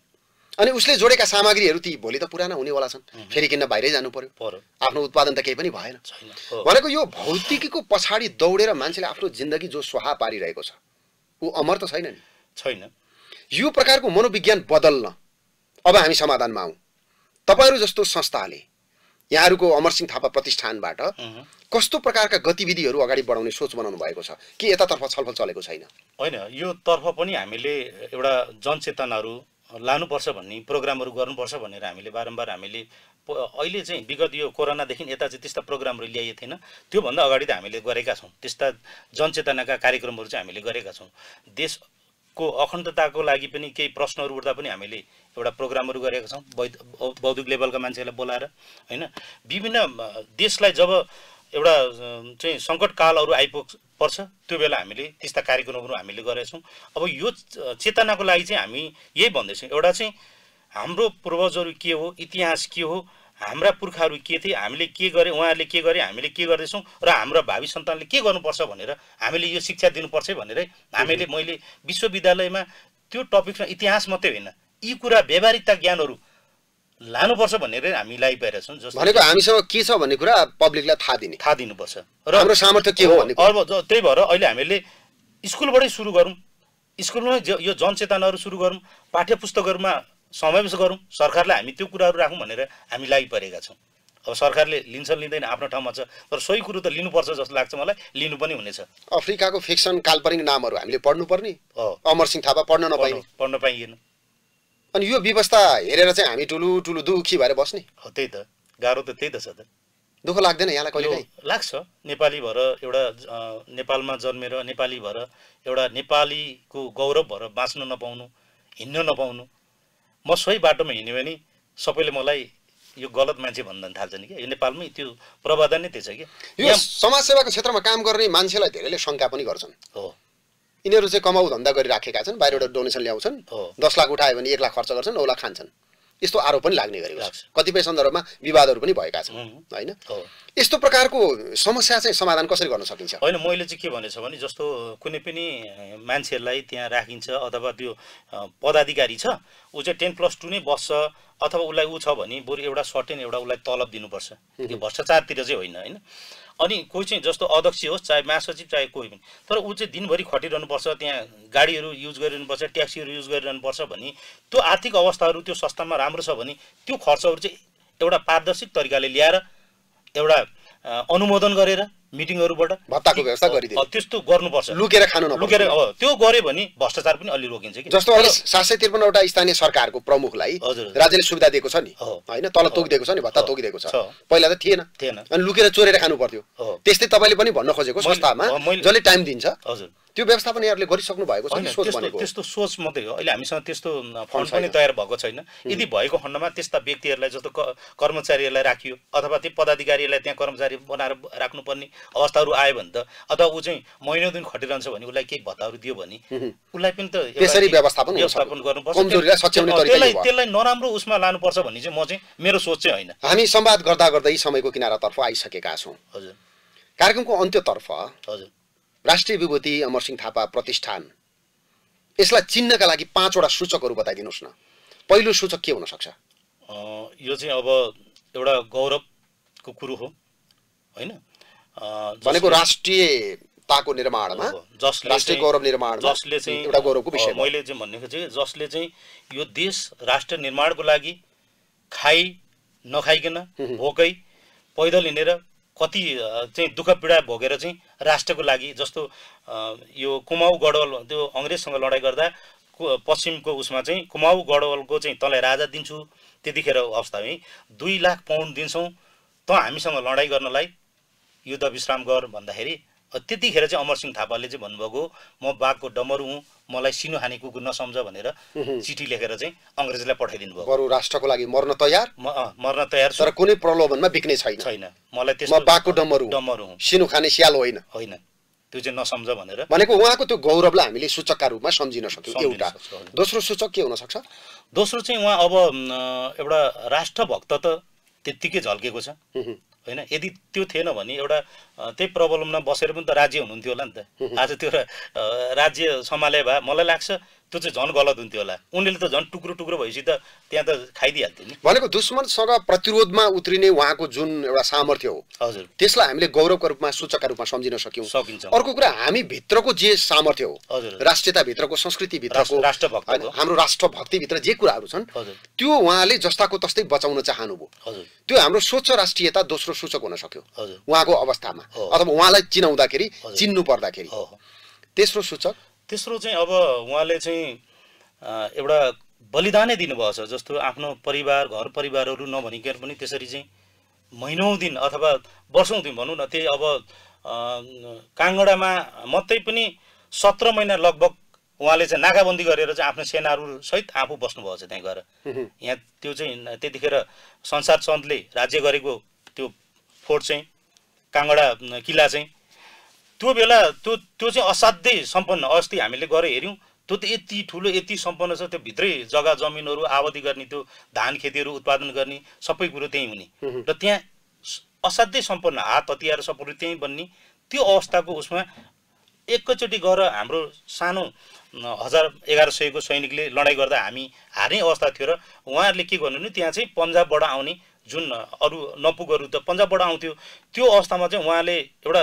अनि उसले जोडेका सामग्रीहरू ती भोलि त पुराना हुनेवाला छन्, फेरि किन्न बाहिरै जानु पर्यो, आफ्नो उत्पादन त केही पनि भएन। भनेको यो भौतिकीको पछाडि दौडेर मान्छेले आफ्नो जिन्दगी जो स्वाहा पारिरहेको छ ऊ अमर त छैन नि। छैन। यो प्रकारको मनोविज्ञान बदल्न अब हामी समाधानमा आउँ। तपाईहरू जस्तो संस्थाले यहाँहरूको अमरसिंह थापा प्रतिष्ठानबाट कस्तो प्रकारका गतिविधिहरू अगाडि बढाउने सोच बनाउनु भएको छ कि यतातर्फ छलफल चलेको छैन? होइन, यो तर्फ पनि हामीले एउटा जनचेतनाहरू लानुपर्छ भन्ने, प्रोग्रामहरू गर्नुपर्छ भनेर हामीले बारम्बार हामीले अहिले चाहिँ विगत यो कोरोनादेखि यता चाहिँ त्यस्ता प्रोग्रामहरू ल्याइएको थिएन। त्योभन्दा अगाडि त हामीले गरेका छौँ, त्यस्ता जनचेतनाका कार्यक्रमहरू चाहिँ हामीले गरेका छौँ। देशको अखण्डताको लागि पनि केही प्रश्नहरू उठ्दा पनि हामीले एउटा प्रोग्रामहरू गरेका छौँ, बौद्धिक लेभलका मान्छेलाई बोलाएर, होइन। विभिन्न देशलाई जब एउटा चाहिँ सङ्कटकालहरू पर्छ त्यो बेला हामीले त्यस्ता कार्यक्रमहरू हामीले गरेका छौँ। अब यो चेतनाको लागि चाहिँ हामी यही भन्दैछौँ, एउटा चाहिँ हाम्रो पूर्वजहरू के हो, इतिहास के हो, हाम्रा पुर्खाहरू के थिए, हामीले के गरे, उहाँहरूले के गरे, हामीले के गर्दैछौँ र हाम्रो भावी सन्तानले के गर्नुपर्छ भनेर हामीले यो शिक्षा दिनुपर्छ भनेरै हामीले मैले विश्वविद्यालयमा त्यो टपिकमा इतिहास मात्रै होइन, यी कुरा व्यावहारिकता ज्ञानहरू लानुपर्छ भनेर हामी लागिरहेका छौँ। जस्तो भनेको हामीसँग के छ भन्ने कुरा पब्लिकलाई थाहा दिनुपर्छ र हाम्रो सामर्थ्य के हो भन्ने। अब त्यही भएर अहिले हामीले स्कुलबाटै सुरु गरौँ, स्कुलमै यो जनचेतनाहरू सुरु गरौँ, पाठ्य पुस्तकहरूमा समावेश गरौँ, सरकारलाई हामी त्यो कुराहरू राखौँ भनेर हामी लागिपरेका छौँ। अब सरकारले लिन्छ लिँदैन आफ्नो ठाउँमा छ, तर सही कुरो त लिनुपर्छ जस्तो लाग्छ मलाई, लिनु पनि हुनेछ। अफ्रिकाको फिक्सन काल्पनिक नामहरू हामीले पढ्नुपर्ने, अमरसिंह थापा पढ्न पाइएन। अनि यो व्यवस्था हेरेर चाहिँ हामी ठुलो दुखी भएर बस्ने? त्यही त गाह्रो त त्यही त छ त। दुःख लाग्दैन यहाँलाई कहिलेकाहीँ? लाग्छ। नेपाली भएर एउटा नेपालमा जन्मेर नेपाली भएर एउटा नेपालीको गौरव भएर बाँच्न नपाउनु, हिँड्न नपाउनु। म सही बाटोमा हिँड्यो भने सबैले मलाई यो गलत मान्छे भन्न थाल्छन् कि, यो नेपालमै त्यो प्रवादन नै त्यही छ कि। यो समाजसेवाको क्षेत्रमा काम गर्ने मान्छेलाई धेरैले शङ्का पनि गर्छन्। हो, यिनीहरू चाहिँ कमाउ धन्दा गरिराखेका छन्, बाहिरबाट डोनेसन ल्याउँछन्, 10 लाख उठायो भने 1 लाख खर्च गर्छन्, 9 लाख खान्छन्, यस्तो आरोप पनि लाग्ने गरेको छ। कतिपय सन्दर्भमा विवादहरू पनि भएका छन्, होइन? यस्तो प्रकारको समस्या चाहिँ समाधान कसरी गर्न सकिन्छ? होइन, मैले चाहिँ के भनेको छ भने जस्तो कुनै पनि मान्छेहरूलाई त्यहाँ राखिन्छ अथवा त्यो पदाधिकारी छ, ऊ चाहिँ 10+2 नै बस्छ अथवा उसलाई ऊ छ भने बरु एउटा सर्टेन एउटा उसलाई तलब दिनुपर्छ, त्यो भ्रष्टाचारतिर चाहिँ होइन। अनि कोही चाहिँ जस्तो अध्यक्ष होस्, चाहे महासचिव, चाहे कोही पनि, तर ऊ चाहिँ दिनभरि खटिरहनुपर्छ, त्यहाँ गाडीहरू युज गरिरहनुपर्छ, ट्याक्सीहरू युज गरिरहनुपर्छ भने त्यो आर्थिक अवस्थाहरू त्यो संस्थामा राम्रो छ भने त्यो खर्चहरू चाहिँ एउटा पारदर्शी तरिकाले ल्याएर एउटा अनुमोदन गरेर मिटिङहरूबाट भत्ताको व्यवस्था गरिदिनु, त्यस्तो गर्नुपर्छ। लुकेर खानु नपर्छ। लुकेर त्यो गरे भने भ्रष्टाचार पनि अलि रोकिन्छ कि। जस्तो अहिले 753 वटा स्थानीय सरकारको प्रमुखलाई राज्यले सुविधा दिएको छ नि, होइन? तलब तोकिदिएको छ नि, भत्ता तोकिदिएको छ, पहिला त थिएन। अनि लुकेर चोरेर खानु पर्थ्यो। त्यस्तै तपाईँले पनि भन्न खोजेको संस्थामा जसले टाइम दिन्छ त्यो व्यवस्थापन यहाँहरूले गरिसक्नु भएको छ? सोच भनेको त्यस्तो सोच मात्रै हो, अहिले हामीसँग त्यस्तो फन्ड पनि तयार भएको छैन। यदि भएको खण्डमा त्यस्ता व्यक्तिहरूलाई जस्तो कर्मचारीहरूलाई राखियो अथवा त्यो पदाधिकारीलाई त्यहाँ कर्मचारी बनाएर राख्नुपर्ने अवस्थाहरू आयो भने त, अथवा ऊ चाहिँ महिनौ दिन खटिरहन्छ भने उसलाई केही भत्ताहरू दियो भने उसलाई पनि त त्यसरी व्यवस्थापन गर्नुपर्छ। त्यसलाई नराम्रो उसमा लानुपर्छ भन्ने चाहिँ म चाहिँ मेरो सोच चाहिँ होइन। हामी संवाद गर्दा गर्दै समयको किनारातर्फ आइसकेका छौँ। हजुर, कार्यक्रमको अन्त्यतर्फ हजुर, राष्ट्रिय विभूति अमरसिंह थापा प्रतिष्ठान यसलाई चिन्नका लागि 5 वटा सूचकहरू बताइदिनुहोस् न। पहिलो सूचक के हुन सक्छ? यो चाहिँ अब एउटा गौरवको कुरो हो, होइन? भनेको राष्ट्रियताको निर्माणमा, राष्ट्रिय गौरव निर्माणमा जसले चाहिँ एउटा गौरवको विषय मैले चाहिँ भनेको चाहिँ जसले चाहिँ यो देश राष्ट्र निर्माणको लागि खाइ नखाइकन भोकै पैदल हिँडेर कति चाहिँ दुःख पीडा भोगेर चाहिँ राष्ट्रको लागि, जस्तो यो कुमाऊ गढवाल त्यो अङ्ग्रेजसँग लडाइँ गर्दा पश्चिमको उसमा चाहिँ कुमाऊ गढवालको चाहिँ तँलाई राजा दिन्छु, त्यतिखेर अवस्था है 2 लाख पाउन्ड दिन्छौँ त हामीसँग लडाइँ गर्नलाई, युद्ध विश्राम गर भन्दाखेरि त्यतिखेर चाहिँ अमरसिंह थापाले चाहिँ भन्नुभएको म बाघको डमरू हुँ, मलाई सिनो हाने कुकुर नसम्झ भनेर चिठी लेखेर चाहिँ अङ्ग्रेजलाई पठाइदिनु भयो। बरु राष्ट्रको लागि मर्न तयार, मर्न तयार तर कुनै प्रलोभनमा बिक्ने छैन। मलाई म बाघको डमरू हुँ, सिनो खाने स्याल होइन, त्यो चाहिँ नसम्झ भनेर भनेको उहाँको त्यो गौरवलाई हामीले सूचकका रूपमा सम्झिन सक्यौँ। एउटा दोस्रो सूचक के हुन सक्छ? दोस्रो चाहिँ उहाँ अब एउटा राष्ट्रभक्त त त्यत्तिकै झल्केको छ, होइन। यदि त्यो थिएन भने एउटा त्यही प्रब्लममा बसेर पनि त राज्य हुनुहुन्थ्यो होला नि त। आज त्यो राज्य सम्हाले भए मलाई लाग्छ त्यो चाहिँ झन् गलत हुन्थ्यो होला। उनीहरूले त झन् टुक्रो टुक्रो भएपछि त त्यहाँ त खाइदिइहाल्थ्यो नि। भनेको दुश्मनसँग प्रतिरोधमा उत्रिने उहाँको जुन एउटा सामर्थ्य हो, हजुर, त्यसलाई हामीले गौरवका रूपमा सूचकका रूपमा सम्झिन सक्यौँ। सकिन्छ। अर्को कुरा हामी भित्रको जे सामर्थ्य हो, हजुर, राष्ट्रियता भित्रको, संस्कृति भित्रको, राष्ट्रभक्तको, हाम्रो राष्ट्रभक्ति भित्र जे कुराहरू छन्, हजुर, त्यो उहाँले जस्ताको तस्तै बचाउन चाहनुभयो। हजुर, त्यो हाम्रो स्वच्छ राष्ट्रियता दोस्रो सूचक हुन सक्यो हजुर, उहाँको अवस्थामा, अथवा उहाँलाई चिनाउँदाखेरि, चिन्नु पर्दाखेरि। तेस्रो सूचक, तेस्रो चाहिँ अब उहाँले चाहिँ एउटा बलिदानै दिनुभएको छ। जस्तो आफ्नो परिवार, घर परिवारहरू नभनिकन पनि त्यसरी चाहिँ महिनौँ दिन अथवा वर्षौँ दिन भनौँ न, त्यही अब काङ्गडामा मात्रै पनि 17 महिना लगभग उहाँले चाहिँ नाकाबन्दी गरेर चाहिँ आफ्नो सेनाहरू सहित आफू बस्नुभएको छ त्यहाँ गएर। यहाँ त्यो चाहिँ त्यतिखेर संसार चन्दले राज्य गरेको त्यो फोर्ट चाहिँ काङ्गडा किल्ला चाहिँ त्यो बेला त्यो चाहिँ असाध्यै सम्पन्न। अस्ति हामीले गएर हेऱ्यौँ, त्यो त यति ठुलो यति सम्पन्न छ। त्यो भित्रै जग्गा जमिनहरू आबादी गर्ने, त्यो धान खेतीहरू उत्पादन गर्ने सबै कुरो त्यहीँ हुने र त्यहाँ असाध्यै सम्पन्न, हात हतियार सबैहरू त्यहीँ बन्ने। त्यो अवस्थाको उसमा एकैचोटि गएर हाम्रो सानो 1100 को सैनिकले लडाइँ गर्दा हामी हार्ने अवस्था थियो र उहाँहरूले के गर्नु नि, त्यहाँ चाहिँ पन्जाबबाट आउने जुन अरू नपुगहरू त पन्जाबबाट आउँथ्यो, त्यो अवस्थामा चाहिँ उहाँले एउटा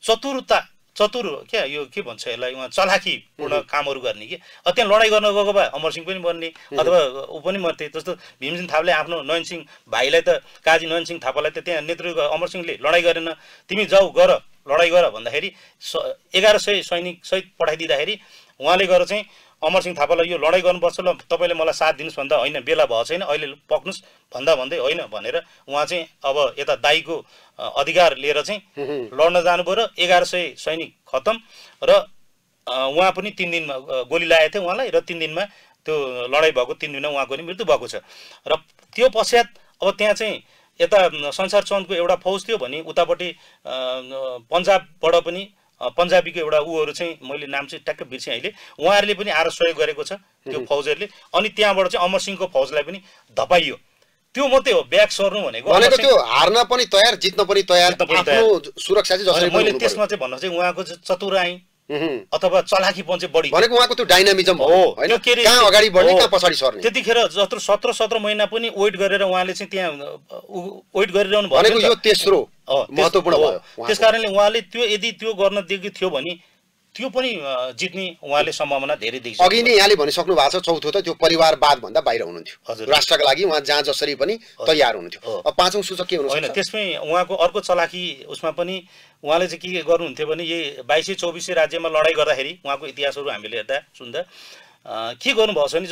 चतुर क्या यो के भन्छ यसलाई, उहाँ चलाखीपूर्ण कामहरू गर्ने कि। त्यहाँ लडाइँ गर्न गएको भए अमरसिंह पनि बन्ने अथवा ऊ पनि मर्थे। जस्तो भीमसिंह थापाले आफ्नो नयनसिंह भाइलाई त, काजी नयनसिंह थापालाई त त्यहाँ नेतृत्व अमरसिंहले लडाइँ गरेन, तिमी जाऊ गर लडाइँ गर भन्दाखेरि 1100 सैनिक सहित पठाइदिँदाखेरि उहाँले गएर चाहिँ अमरसिंह थापालाई यो लडाइँ गर्नुपर्छ, ल तपाईँले मलाई साथ दिनुहोस् भन्दा होइन, बेला भएको छैन, अहिले पक्नुहोस् भन्दा भन्दै होइन भनेर उहाँ चाहिँ अब यता दाइको अधिकार लिएर चाहिँ लड्न जानुभयो र 1100 सैनिक खतम र उहाँ पनि 3 दिनमा गोली लागेको थियो उहाँलाई र 3 दिनमा त्यो लडाइँ भएको 3 दिनमा उहाँको पनि मृत्यु भएको छ। र त्यो पश्चात अब त्यहाँ चाहिँ यता संसार चन्दको एउटा फौज थियो भने उतापट्टि पन्जाबबाट पनि पन्जाबीको एउटा उहरू चाहिँ मैले नाम चाहिँ ट्याक्क बिर्सेँ अहिले, उहाँहरूले पनि आएर सहयोग गरेको छ त्यो फौजहरूले। अनि त्यहाँबाट चाहिँ अमरसिंहको फौजलाई पनि धपाइयो। त्यो मात्रै हो ब्याक सर्नु भनेको त्यो हार्न पनि तयार, जित्न पनि तयार, आफ्नो सुरक्षा चाहिँ जसरी मैले त्यसमा चाहिँ भन्नु चाहिँ उहाँको चाहिँ चतुराई अथवा चलाखीपन चाहिँ बढी भनेको उहाँको त्यो डाइनामिजम हो हैन, कहाँ अगाडि बढ्ने कहाँ पछाडी सर्ने। त्यतिखेर जत्रो 17 महिना पनि वेट गरेर उहाँले चाहिँ त्यहाँ वेट गरिरहनु भयो भनेको यो तेस्रो महत्त्वपूर्ण भयो। त्यसकारणले उहाँले त्यो यदि त्यो गर्न दिएको थियो भने त्यो पनि जित्ने उहाँले सम्भावना धेरै देखिन्छ। अघि नै यहाँले भनिसक्नु भएको छ, चौथो त त्यो परिवारवाद भन्दा बाहिर हुनुहुन्थ्यो, राष्ट्रका लागि उहाँ जहाँ जसरी पनि तयार हुनुहुन्थ्यो। अब पाँचौं सूचक के हुनु होइन, त्यसमै उहाँको अर्को चलाकी उसमा पनि उहाँले चाहिँ के गर्नुहुन्थ्यो भने यही 2200-2400 राज्यमा लडाइँ गर्दाखेरि उहाँको इतिहासहरू हामीले हेर्दा सुन्दा के गर्नुभएको छ भने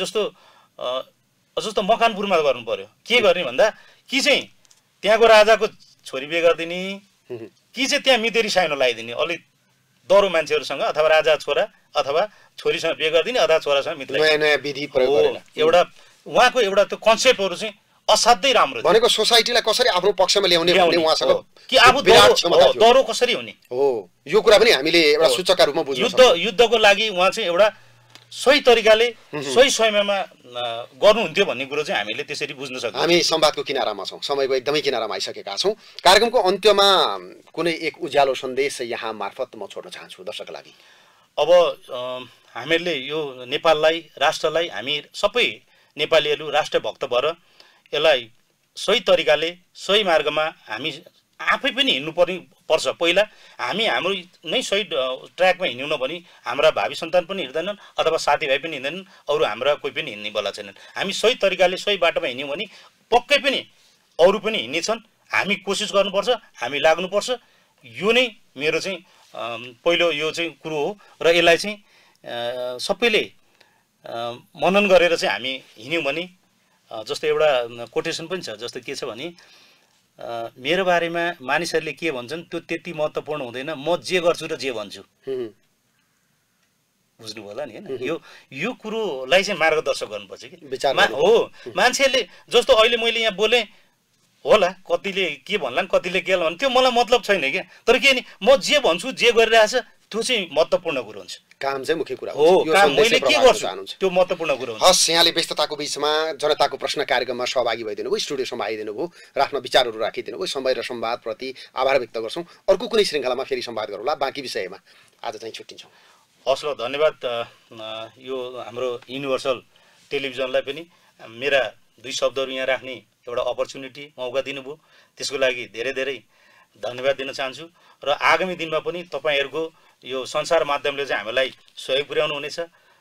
जस्तो मकानपुरमा गर्नु पर्यो, के गर्ने भन्दा कि चाहिँ त्यहाँको राजाको छोरी बिहे गरिदिने कि चाहिँ त्यहाँ मितेरी साइनो लगाइदिने, अलिक दरो मान्छेहरूसँग अथवा राजा छोरा अथवा छोरीसँग बिहे गरिदिने अथवा छोरासँग मित्र, नयाँ नयाँ विधि प्रयोग गरेर एउटा उहाँको एउटा त्यो कन्सेप्टहरू चाहिँ असाध्यै राम्रो भनेको सोसाइटीलाई कसरी आफ्नो पक्षमा ल्याउने भन्ने उहाँसँग कि आफू दरो कसरी हुने हो, यो कुरा पनि हामीले एउटा सूचकका रूपमा बुझ्नु सक्छौँ। युद्धको लागि उहाँ चाहिँ एउटा सही तरिकाले सही समयमा गर्नुहुन्थ्यो भन्ने कुरो चाहिँ हामीले त्यसरी बुझ्न सक्छौँ। हामी संवादको किनारामा छौँ, समयको एकदमै किनारामा आइसकेका छौँ। कार्यक्रमको अन्त्यमा कुनै एक उज्यालो सन्देश यहाँ मार्फत म छोड्न चाहन्छु दर्शकका लागि। अब हामीहरूले यो नेपाललाई, राष्ट्रलाई, हामी सबै नेपालीहरू राष्ट्रभक्त भएर यसलाई सही तरिकाले सही मार्गमा हामी आफै पनि हिँड्नु पर्छ। पहिला हामी हाम्रो नै सही ट्र्याकमा हिँड्यौँ भने हाम्रा भावी सन्तान पनि हिँड्दैनन् अथवा साथीभाइ पनि हिँड्दैनन्, अरू हाम्रा कोही पनि हिँड्ने बेला छैनन्। हामी सही तरिकाले सही बाटोमा हिँड्यौँ भने पक्कै पनि अरू पनि हिँड्नेछन्। हामी कोसिस गर्नुपर्छ, हामी लाग्नुपर्छ। यो नै मेरो चाहिँ पहिलो यो चाहिँ कुरो हो र यसलाई चाहिँ सबैले मनन गरेर चाहिँ हामी हिँड्यौँ भने जस्तो एउटा कोटेसन पनि छ, जस्तो के छ भने मेरो बारेमा मानिसहरूले के भन्छन् त्यो त्यति महत्त्वपूर्ण हुँदैन, म जे गर्छु र जे भन्छु। बुझ्नु होला नि हैन, यो कुरोलाई चाहिँ मार्गदर्शन गर्नुपर्छ कि हो। मान्छेले जस्तो अहिले मैले यहाँ बोले होला, कतिले के भन्लान् कतिले के भन्छन्, त्यो मलाई मतलब छैन क्या। तर के नि म जे भन्छु जे गरिरहेछ त्यो चाहिँ महत्त्वपूर्ण कुरो हुन्छ। काम चाहिँ मुख्य कुरा हो, काम मैले के गर्छु त्यो महत्त्वपूर्ण कुरो हुन्छ। हस्, यहाँले व्यस्तताको बीचमा जनताको प्रश्न कार्यक्रममा सहभागी भइदिनु भयो, स्टुडियोसम्म आइदिनु भयो र आफ्नो विचारहरू राखिदिनु भयो। समय र संवादप्रति आभार व्यक्त गर्छौँ। अर्को कुनै श्रृङ्खलामा फेरि संवाद गरौँला बाँकी विषयमा। आज चाहिँ छुट्टिन्छौँ। हस् ल, धन्यवाद। यो हाम्रो युनिभर्सल टेलिभिजनलाई पनि मेरा 2 शब्दहरू यहाँ राख्ने एउटा अपर्च्युनिटी, मौका दिनुभयो, त्यसको लागि धेरै धेरै धन्यवाद दिन चाहन्छु। र आगामी दिनमा पनि तपाईँहरूको यो संसार माध्यमले चाहिँ हामीलाई सहयोग पुर्याउनु हुनेछ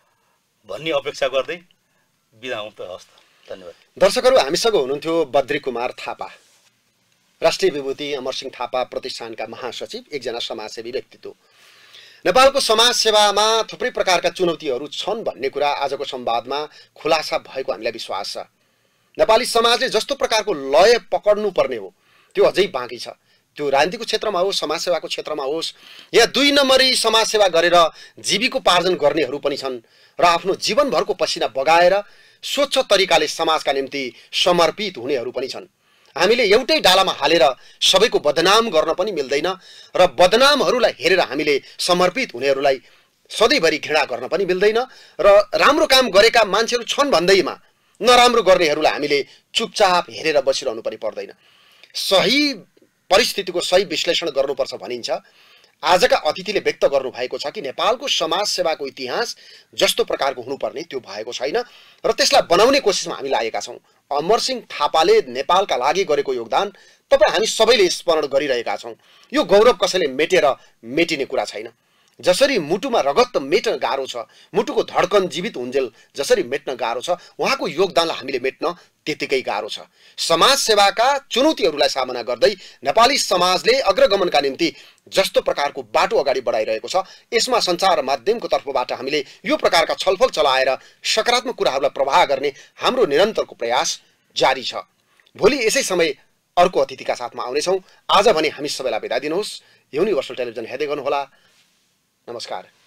भन्ने अपेक्षा गर्दै बिदा हुँ त। हस्, धन्यवाद। दर्शकहरू, हामीसँग हुनुहुन्थ्यो बद्री कुमार थापा, राष्ट्रिय विभूति अमरसिंह थापा प्रतिष्ठानका महासचिव, एकजना समाजसेवी व्यक्तित्व। नेपालको समाज सेवामा थुप्रै प्रकारका चुनौतीहरू छन् भन्ने कुरा आजको संवादमा खुलासा भएको हामीलाई विश्वास छ। नेपाली समाजले जस्तो प्रकारको लय पक्र्नु पर्ने हो त्यो अझै बाँकी छ। त्यो राजनीतिको क्षेत्रमा होस्, समाजसेवाको क्षेत्रमा होस्, यहाँ 2 नम्बरी समाजसेवा गरेर जीविकोपार्जन गर्नेहरू पनि छन् र आफ्नो जीवनभरको पसिना बगाएर स्वच्छ तरिकाले समाजका निम्ति समर्पित हुनेहरू पनि छन्। हामीले एउटै डालामा हालेर सबैको बदनाम गर्न पनि मिल्दैन र बदनामहरूलाई हेरेर हामीले समर्पित हुनेहरूलाई सधैँभरि घृणा गर्न पनि मिल्दैन र राम्रो काम गरेका मान्छेहरू छन् भन्दैमा नराम्रो गर्नेहरूलाई हामीले चुपचाप हेरेर बसिरहनु पनि पर्दैन। सही परिस्थितिको सही विश्लेषण गर्नुपर्छ भनिन्छ। आजका अतिथिले व्यक्त गर्नुभएको छ कि नेपालको समाज सेवाको इतिहास जस्तो प्रकारको हुनुपर्ने त्यो भएको छैन र त्यसलाई बनाउने कोसिसमा हामी लागेका छौँ। अमरसिंह थापाले नेपालका लागि गरेको योगदान तपाईँ हामी सबैले स्मरण गरिरहेका छौँ। यो गौरव कसैले मेटिने कुरा छैन। जसरी मुटुमा रगत मेट्न गाह्रो छ, मुटुको धड्कन जीवित हुन्जेल जसरी मेट्न गाह्रो छ, उहाँको योगदानलाई हामीले मेट्न त्यतिकै गाह्रो छ। समाज सेवाका चुनौतीहरूलाई सामना गर्दै नेपाली समाजले अग्रगमनका निम्ति जस्तो प्रकारको बाटो अगाडि बढाइरहेको छ, यसमा सञ्चार माध्यमको तर्फबाट हामीले यो प्रकारका छलफल चलाएर सकारात्मक कुराहरूलाई प्रवाह गर्ने हाम्रो निरन्तरको प्रयास जारी छ। भोलि यसै समय अर्को अतिथिका साथमा आउनेछौँ। आज भने हामी सबैलाई बिदा दिनुहोस्। युनिभर्सल टेलिभिजन हेर्दै गर्नुहोला। नमस्कार।